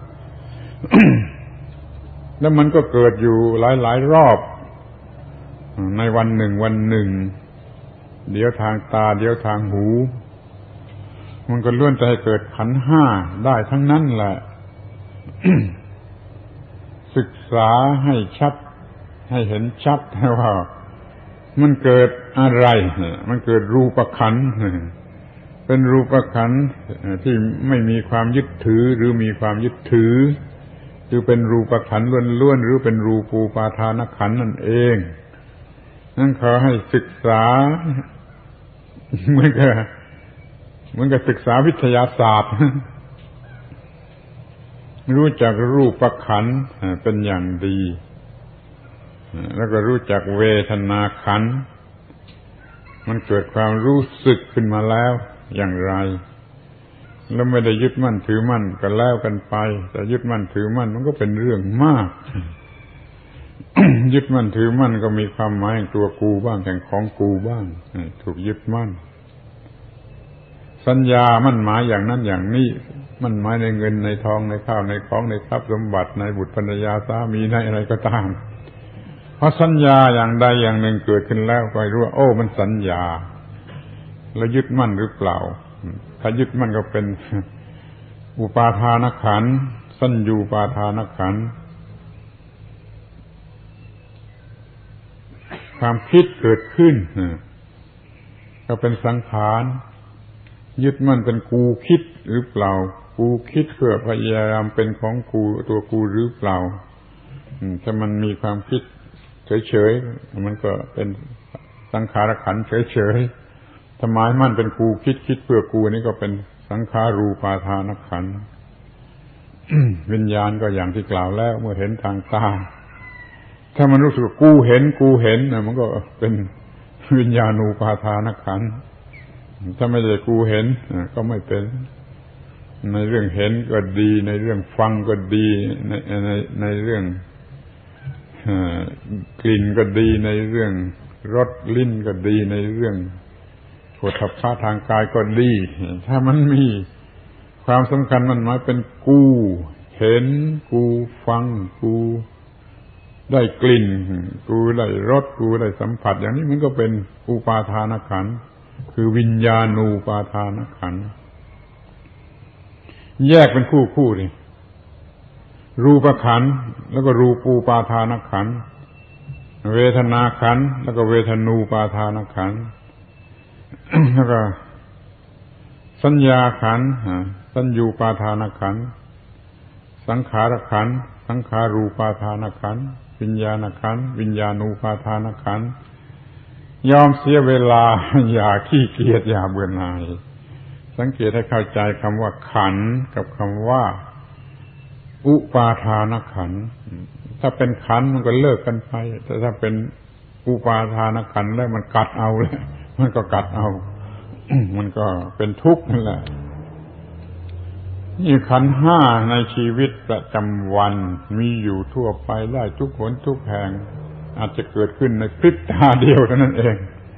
แล้วมันก็เกิดอยู่หลายๆรอบในวันหนึ่งวันหนึ่งเดี๋ยวทางตาเดี๋ยวทางหูมันก็ล้วนแต่ให้เกิดขันธ์ห้าได้ทั้งนั้นแหละ ศึกษาให้ชัดให้เห็นชัดว่ามันเกิดอะไรมันเกิดรูปขันธ์เป็นรูปขันธ์ที่ไม่มีความยึดถือหรือมีความยึดถือคือเป็นรูปขันธ์ล้วนๆหรือเป็นรูปูปาทานขันธ์นั่นเองนั่นขอให้ศึกษาเหมือนกับเหมือนกับศึกษาวิทยาศาสตร์รู้จักรูปขันธ์เป็นอย่างดีแล้วก็รู้จักเวทนาขันธ์มันเกิดความรู้สึกขึ้นมาแล้วอย่างไรแล้วไม่ได้ยึดมั่นถือมั่นกันแล้วกันไปแต่ยึดมั่นถือมั่นมันก็เป็นเรื่องมาก ยึดมั่นถือมั่นก็มีความหมายแห่งตัวกูบ้างแห่งของกูบ้างถูกยึดมั่นสัญญามั่นหมายอย่างนั้นอย่างนี้มั่นหมายในเงินในทองในข้าวในของในทรัพย์สมบัติในบุตรภรรยาสามีในอะไรก็ตามเพราะสัญญาอย่างใดอย่างหนึ่งเกิดขึ้นแล้วก็รู้ว่าโอ้มันสัญญาแล้วยึดมั่นหรือเปล่าถ้ายึดมั่นก็เป็นอุปาทานขันธ์สัญญูปาทานขันธ์ความคิดเกิดขึ้นก็เป็นสังขารยึดมั่นเป็นกูคิดหรือเปล่ากูคิดเพื่อพยายามเป็นของกูตัวกูหรือเปล่าถ้ามันมีความคิดเฉยๆมันก็เป็นสังขารขันธ์เฉยๆถ้าหมายมั่นเป็นกูคิดคิดเพื่อกูนี่ก็เป็นสังขารูปาทานขันธ์ วิญญาณก็อย่างที่กล่าวแล้วเมื่อเห็นทางตาถ้ามันรู้สึกกูเห็นกูเห็นมันก็เป็นวิญญาณูปาทานขันธ์ถ้าไม่ได้กูเห็นก็ไม่เป็นในเรื่องเห็นก็ดีในเรื่องฟังก็ดีในในในเรื่องกลิ่นก็ดีในเรื่องรสลิ้นก็ดีในเรื่องโผฏฐัพพะทางกายก็ดีถ้ามันมีความสำคัญมันหมายเป็นกูเห็นกูฟังกูได้กลิ่นกูได้รสกูได้สัมผัสอย่างนี้มันก็เป็นอุปาทานขันธ์คือวิญญาณูปาทานขันธ์แยกเป็นคู่คู่ดิรูปขันธ์แล้วก็รูปูปาทานขันธ์เวทนาขันธ์แล้วก็เวทนูปาทานขันธ์ แล้วก็สัญญาขันธ์สัญญูปาทานขันธ์สังขารขันธ์สังขารูปาทานขันธ์วิญญาณขันธ์วิญญาณูปาทานขันธ์ยอมเสียเวลาอย่าขี้เกียจอย่าเบื่อหน่ายสังเกตให้เข้าใจคำว่าขันธ์กับคำว่าอุปาทานขันธ์ถ้าเป็นขันธ์มันก็เลิกกันไปแต่ถ้าเป็นอุปาทานขันธ์แล้วมันกัดเอาแล้วมันก็กัดเอา มันก็เป็นทุกข์นั่นแหละนี่ขันธ์ห้าในชีวิตประจำวันมีอยู่ทั่วไปได้ทุกคนทุกแห่งอาจจะเกิดขึ้นในพริบตาเดียวเท่านั้นเอง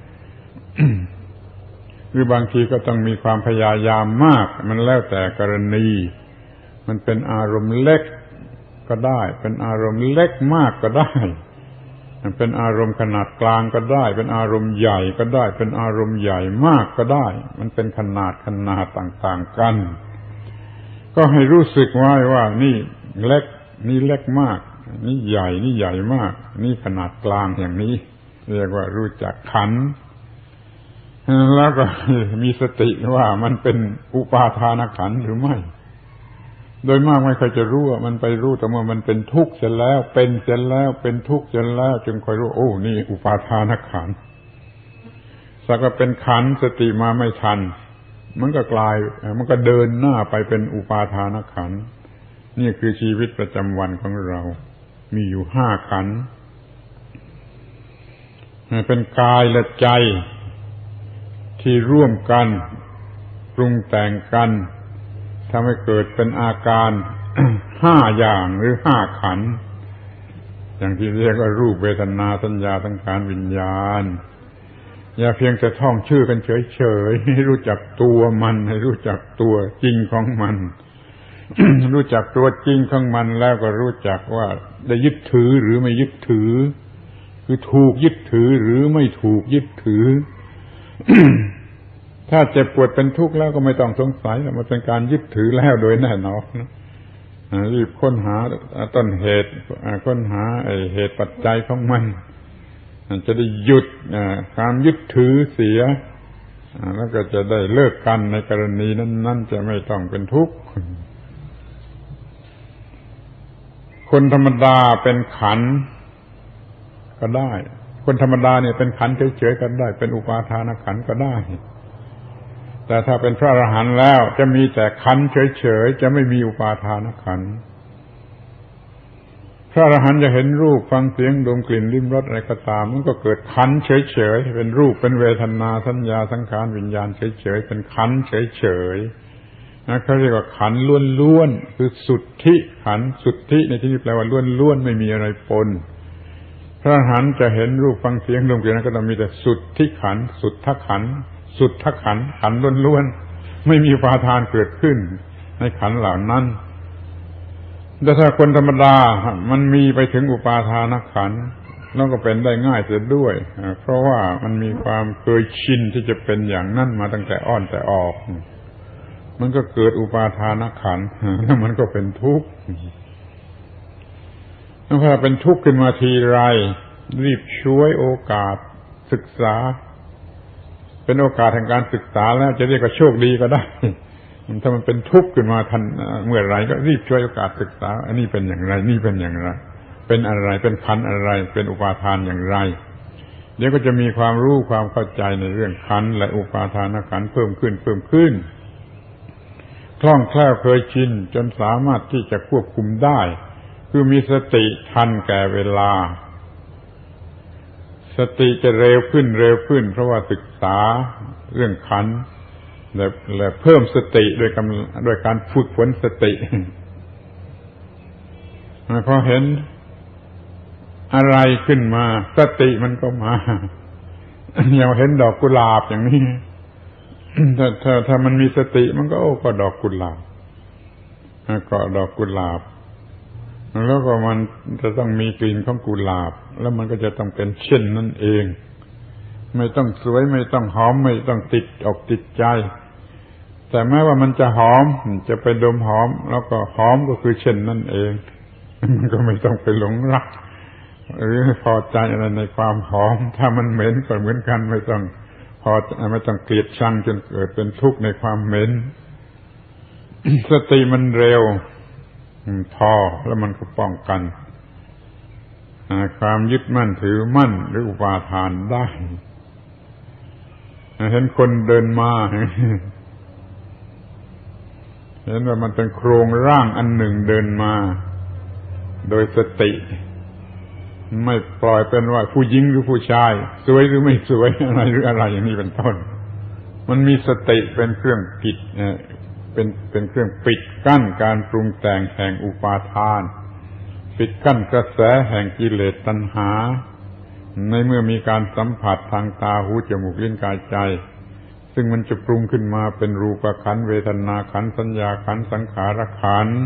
หรือบางทีก็ต้องมีความพยายามมากมันแล้วแต่กรณีมันเป็นอารมณ์เล็กก็ได้เป็นอารมณ์เล็กมากก็ได้มันเป็นอารมณ์ขนาดกลางก็ได้เป็นอารมณ์ใหญ่ก็ได้เป็นอารมณ์ใหญ่มากก็ได้มันเป็นขนาดขนาดต่างๆกันก็ให้รู้สึกไว้ว่านี่เล็กนี่เล็กมากนี่ใหญ่นี่ใหญ่มากนี่ขนาดกลางอย่างนี้เรียกว่ารู้จักขันธ์แล้วก็มีสติว่ามันเป็นอุปาทานขันธ์หรือไม่โดยมากไม่ค่อยจะรู้ว่ามันไปรู้แต่เมื่อมันเป็นทุกข์เสร็จแล้วเป็นเสร็จแล้วเป็นทุกข์เสร็จแล้วจึงค่อยรู้โอ้นี่อุปาทานขันธ์สักว่าเป็นขันธ์สติมาไม่ทันมันก็กลายมันก็เดินหน้าไปเป็นอุปาทานขันธ์นี่คือชีวิตประจำวันของเรามีอยู่ห้าขันธ์เป็นกายและใจที่ร่วมกันปรุงแต่งกันทำให้เกิดเป็นอาการห้าอย่างหรือห้าขันธ์อย่างที่เรียกว่ารูปเวทนาสัญญาสังขารวิญญาณอย่าเพียงแต่ท่องชื่อกันเฉยๆให้รู้จักตัวมันให้รู้จักตัวจริงของมัน รู้จักตัวจริงของมันแล้วก็รู้จักว่าได้ยึดถือหรือไม่ยึดถือคือถูกยึดถือหรือไม่ถูกยึดถือ ถ้าเจ็บปวดเป็นทุกข์แล้วก็ไม่ต้องสงสัยว่ามันเป็นการยึดถือแล้วโดยแน่นอนรีบค้นหาต้นเหตุค้นหาเหตุปัจจัยของมันจะได้หยุดความยึดถือเสียแล้วก็จะได้เลิกกันในกรณีนั้นๆจะไม่ต้องเป็นทุกข์คนธรรมดาเป็นขันธ์ก็ได้คนธรรมดาเนี่ยเป็นขันธ์เฉยๆกันได้เป็นอุปาทานขันธ์ก็ได้แต่ถ้าเป็นพระอรหันต์แล้วจะมีแต่ขันธ์เฉยๆจะไม่มีอุปาทานขันธ์พระอรหันต์จะเห็นรูปฟังเสียงดมกลิ่นลิ้มรสอะไรก็ตามมันก็เกิดขันธ์เฉยๆเป็นรูปเป็นเวทนาสัญญาสังขารวิญญาณเฉยๆเป็นขันธ์เฉยๆนะเขาเรียกว่าขันธ์ล้วนๆคือสุทธิขันธ์สุทธิในที่นี้แปลว่าล้วนๆไม่มีอะไรปนพระอรหันต์จะเห็นรูปฟังเสียงดมกลิ่นนั้นก็ต้องมีแต่สุทธิขันธ์สุทธขันธ์สุทธขันธ์ขันธ์ล้วนๆไม่มีอุปาทานเกิดขึ้นในขันธ์เหล่านั้นแต่ถ้าคนธรรมดามันมีไปถึงอุปาทานขันธ์แล้วก็เป็นได้ง่ายเสียด้วยเพราะว่ามันมีความเคยชินที่จะเป็นอย่างนั้นมาตั้งแต่อ้อนแต่ออกมันก็เกิดอุปาทานขันธ์แล้วมันก็เป็นทุกข์ถ้าเป็นทุกข์ขึ้นมาทีไรรีบช่วยโอกาสศึกษาเป็นโอกาสแห่งการศึกษาแล้วจะเรียกว่าโชคดีก็ได้ถ้ามันเป็นทุกข์ขึ้นมาทันเมื่อไรก็รีบช่วยโอกาสศึกษาอันนี้เป็นอย่างไรนี่เป็นอย่างไรเป็นอะไรเป็นขันธ์อะไรเป็นอุปาทานอย่างไรเดี๋ยวก็จะมีความรู้ความเข้าใจในเรื่องขันธ์และอุปาทานขันธ์เพิ่มขึ้นเพิ่มขึ้นคล่องแคล่วเคยชินจนสามารถที่จะควบคุมได้คือมีสติทันแก่เวลาสติจะเร็วขึ้นเร็วขึ้นเพราะว่าศึกษาเรื่องขันธ์และและเพิ่มสติด้วยกำด้วยการฝึกฝนสติพอเห็นอะไรขึ้นมาสติมันก็มาอย่างเห็นดอกกุหลาบอย่างนี้ถ้าถ้าถ้ามันมีสติมันก็โอ้ก็ดอกกุหลาบก็ดอกกุหลาบแล้วก็มันจะต้องมีกลิ่นของกุหลาบแล้วมันก็จะต้องเป็นเช่นนั่นเองไม่ต้องสวยไม่ต้องหอมไม่ต้องติดอกติดใจแต่แม้ว่ามันจะหอมจะไปดมหอมแล้วก็หอมก็คือเช่นนั่นเองมันก็ไม่ต้องไปหลงรักหรือพอใจอะไรในความหอมถ้ามันเหม็นก็เหมือนกันไม่ต้องพอไม่ต้องเกลียดชังจนเกิดเป็นทุกข์ในความเหม็น สติมันเร็วพอแล้วมันก็ป้องกันความยึดมั่นถือมั่นหรืออุปาทานได้เห็นคนเดินมาเห็นว่ามันเป็นโครงร่างอันหนึ่งเดินมาโดยสติไม่ปล่อยเป็นว่าผู้หญิงหรือผู้ชายสวยหรือไม่สวยอะไรหรืออะไรอย่างนี้เป็นต้นมันมีสติเป็นเครื่องปิดเป็นเป็นเครื่องปิดกั้นการปรุงแต่งแห่งอุปาทานปิดกั้นกระแสแห่งกิเลสตัณหาในเมื่อมีการสัมผัสทางตาหูจมูกลิ้นกายใจซึ่งมันจะปรุงขึ้นมาเป็นรูปขันธ์เวทนาขันธ์สัญญาขันธ์สังขารขันธ์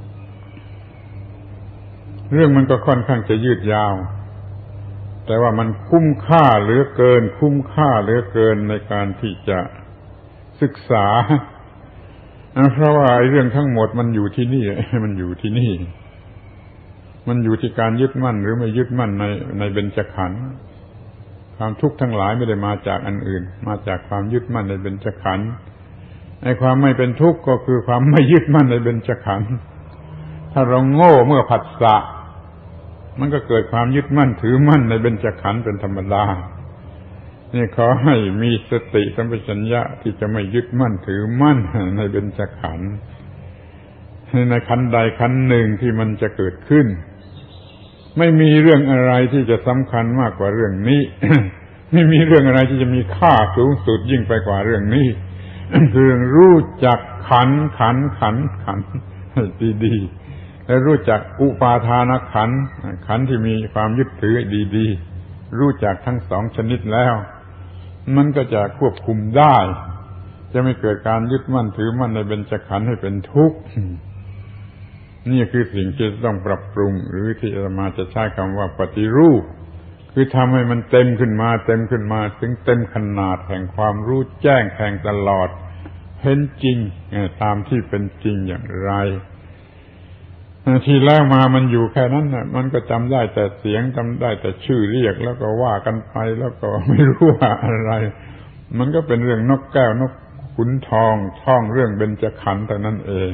เรื่องมันก็ค่อนข้างจะยืดยาวแต่ว่ามันคุ้มค่าเหลือเกินคุ้มค่าเหลือเกินในการที่จะศึกษาเพราะว่าเรื่องทั้งหมดมันอยู่ที่นี่มันอยู่ที่นี่มันอยู่ที่การยึดมั่นหรือไม่ยึดมั่นในในเบญจขันธ์ความทุกข์ทั้งหลายไม่ได้มาจากอันอื่นมาจากความยึดมั่นในเบญจขันธ์ไอ้ความไม่เป็นทุกข์ก็คือความไม่ยึดมั่นในเบญจขันธ์ถ้าเราโง่เมื่อผัสสะมันก็เกิดความยึดมั่นถือมั่นในเบญจขันธ์เป็นธรรมดานี่ขอให้มีสติสัมปชัญญะที่จะไม่ยึดมั่นถือมั่นในเบญจขันธ์ในขันธ์ใดขันธ์หนึ่งที่มันจะเกิดขึ้นไม่มีเรื่องอะไรที่จะสำคัญมากกว่าเรื่องนี้ ไม่มีเรื่องอะไรที่จะมีค่าสูงสุดยิ่งไปกว่าเรื่องนี้ คือเรื่องรู้จักขันธ์ขันธ์ขันธ์ขันธ์ให้ดีๆและรู้จักอุปาทานขันธ์ขันธ์ที่มีความยึดถือดีๆรู้จักทั้งสองชนิดแล้วมันก็จะควบคุมได้จะไม่เกิดการยึดมั่นถือมั่นในเบญจขันธ์ให้เป็นทุกข์นี่คือสิ่งที่ต้องปรับปรุงหรือที่อาตมาจะใช้คำว่าปฏิรูปคือทำให้มันเต็มขึ้นมาเต็มขึ้นมาถึงเต็มขนาดแห่งความรู้แจ้งแทงตลอดเห็นจริงตามที่เป็นจริงอย่างไรทีแล้วมามันอยู่แค่นั้นน่ะมันก็จำได้แต่เสียงจำได้แต่ชื่อเรียกแล้วก็ว่ากันไปแล้วก็ไม่รู้ว่าอะไรมันก็เป็นเรื่องนกแก้วนกขุนทองท่องเรื่องเบญจขันธ์เท่านั้นเอง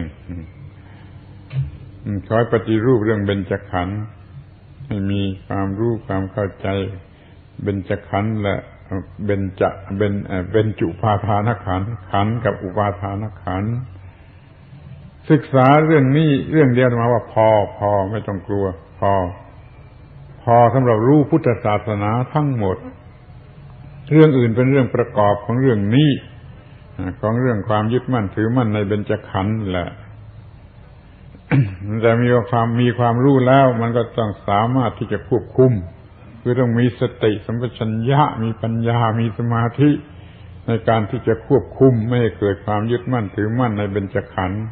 ขอให้ปฏิรูปเรื่องเบญจขันธ์ให้มีความรู้ความเข้าใจเบญจขันธ์และเบญจเบญเบญจุปาทานขันธ์ขันธ์กับอุปาทานขันธ์ศึกษาเรื่องนี้เรื่องเดียวมาว่าพอพอไม่ต้องกลัวพอพอสำหรับรู้พุทธศาสนาทั้งหมดเรื่องอื่นเป็นเรื่องประกอบของเรื่องนี้ของเรื่องความยึดมั่นถือมั่นในเบญจขันธ์แหละแต่มีความมีความรู้แล้วมันก็ต้องสามารถที่จะควบคุมคือต้องมีสติสัมปชัญญะมีปัญญามีสมาธิในการที่จะควบคุมไม่ให้เกิดความยึดมั่นถือมั่นในเบญจขันธ์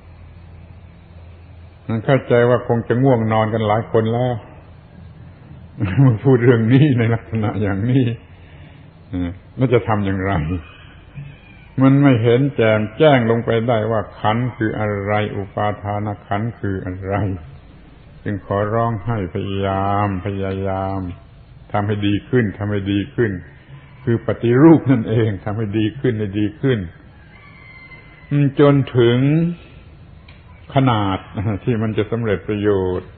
มันเข้าใจว่าคงจะง่วงนอนกันหลายคนแล้วมาพูดเรื่องนี้ในลักษณะอย่างนี้แล้วจะทำอย่างไรมันไม่เห็นแจ่มแจ้งลงไปได้ว่าขันธ์คืออะไรอุปาทานขันธ์คืออะไรจึงขอร้องให้พยายามพยายามทำให้ดีขึ้นทำให้ดีขึ้นคือปฏิรูปนั่นเองทำให้ดีขึ้นให้ดีขึ้นจนถึงขนาดที่มันจะสำเร็จประโยชน์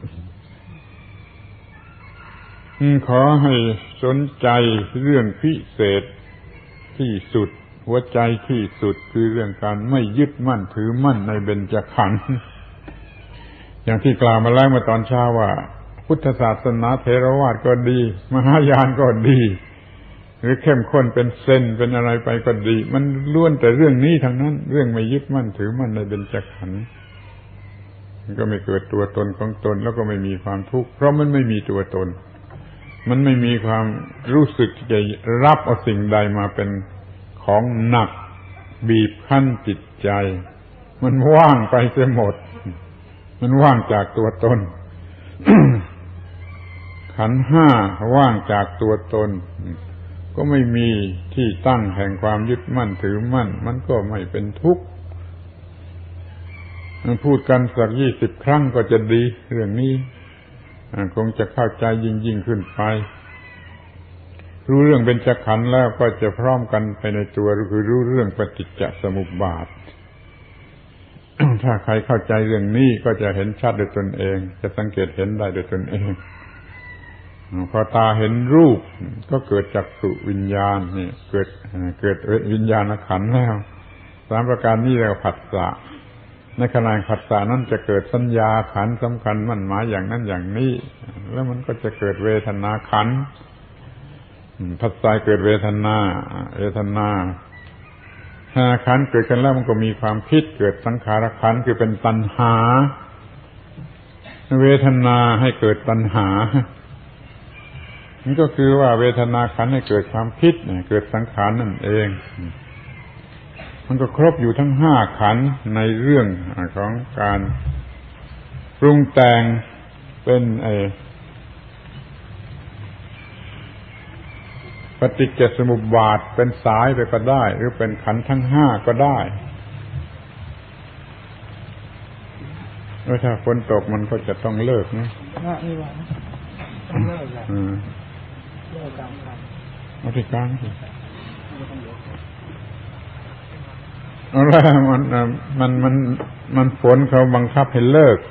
ขอให้สนใจเรื่องพิเศษที่สุดหัวใจที่สุดคือเรื่องการไม่ยึดมั่นถือมั่นในเบญจขันธ์อย่างที่กล่าวมาแล้วเมื่อตอนเช้าว่าพุทธศาสนาเถรวาทก็ดีมหายานก็ดีหรือเข้มข้นเป็นเซนเป็นอะไรไปก็ดีมันล้วนแต่เรื่องนี้ทั้งนั้นเรื่องไม่ยึดมั่นถือมั่นในเบญจขันธ์มันก็ไม่เกิดตัวตนของตนแล้วก็ไม่มีความทุกข์เพราะมันไม่มีตัวตนมันไม่มีความรู้สึกที่จะรับเอาสิ่งใดมาเป็นของหนักบีบคั้นจิตใจมันว่างไปเสียหมดมันว่างจากตัวตน ขันธ์ห้าว่างจากตัวตนก็ไม่มีที่ตั้งแห่งความยึดมั่นถือมั่นมันก็ไม่เป็นทุกข์พูดกันสักยี่สิบครั้งก็จะดีเรื่องนี้คงจะเข้าใจยิ่งยิ่งขึ้นไปรู้เรื่องเบญจขันธ์แล้วก็จะพร้อมกันไปในตัวคือรู้เรื่องปฏิจจสมุปบาท ถ้าใครเข้าใจเรื่องนี้ก็จะเห็นชัดด้วยตนเองจะสังเกตเห็นได้ด้วยตนเองพอตาเห็นรูปก็เกิดจักษุวิญญาณนี่เกิดเกิดวิญญาณขันธ์แล้วสามประการนี้เรียกว่าผัสสะในขณะผัสสะนั้นจะเกิดสัญญาขันธ์สำคัญมั่นหมายอย่างนั้นอย่างนี้แล้วมันก็จะเกิดเวทนาขันธ์ผัสสะเกิดเวทนาเวทนาขันธ์เกิดกันแล้วมันก็มีความคิดเกิดสังขารขันธ์คือเป็นตัณหาเวทนาให้เกิดตัณหานี่ก็คือว่าเวทนาขันธ์ให้เกิดความคิดเกิดสังขารนั่นเองมันก็ครบอยู่ทั้งห้าขันธ์ในเรื่องของการปรุงแต่งเป็นไอปฏิจจสมุปบาทเป็นสายไปก็ได้หรือเป็นขันธ์ทั้งห้าก็ได้แล้วถ้าฝนตกมันก็จะต้องเลิกนะไม่ไหวต้องเลิกแหละอืมเลิกกลางคันเอาที่กลางสิเอาละมันมันมันมันฝนเขาบังคับให้เลิก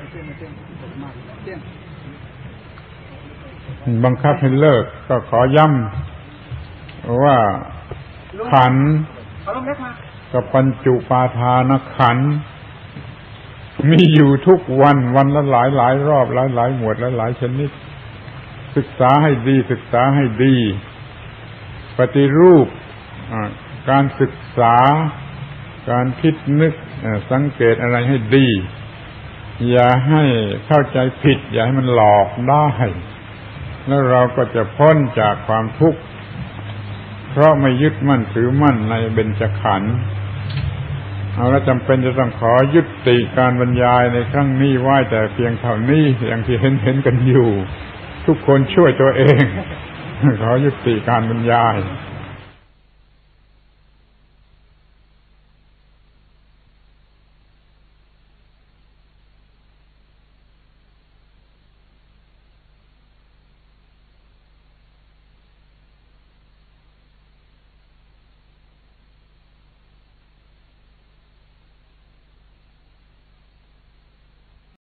บังคับให้เลิกก็ขอย้ำว่าขันธ์กับปัญจุปาทานขันธ์มีอยู่ทุกวันวันละหลายหลายรอบหลายหลายหมวดหลายหลายชนิดศึกษาให้ดีศึกษาให้ดีปฏิรูปการศึกษาการคิดนึกสังเกตอะไรให้ดีอย่าให้เข้าใจผิดอย่าให้มันหลอกได้แล้วเราก็จะพ้นจากความทุกข์เพราะไม่ยึดมั่นถือมั่นในเบญจขันธ์เอาละจำเป็นจะต้องขอยุติการบรรยายในครั้งนี้ไว้แต่เพียงเท่านี้อย่างที่เห็นเห็นกันอยู่ทุกคนช่วยตัวเองขอยุติการบรรยาย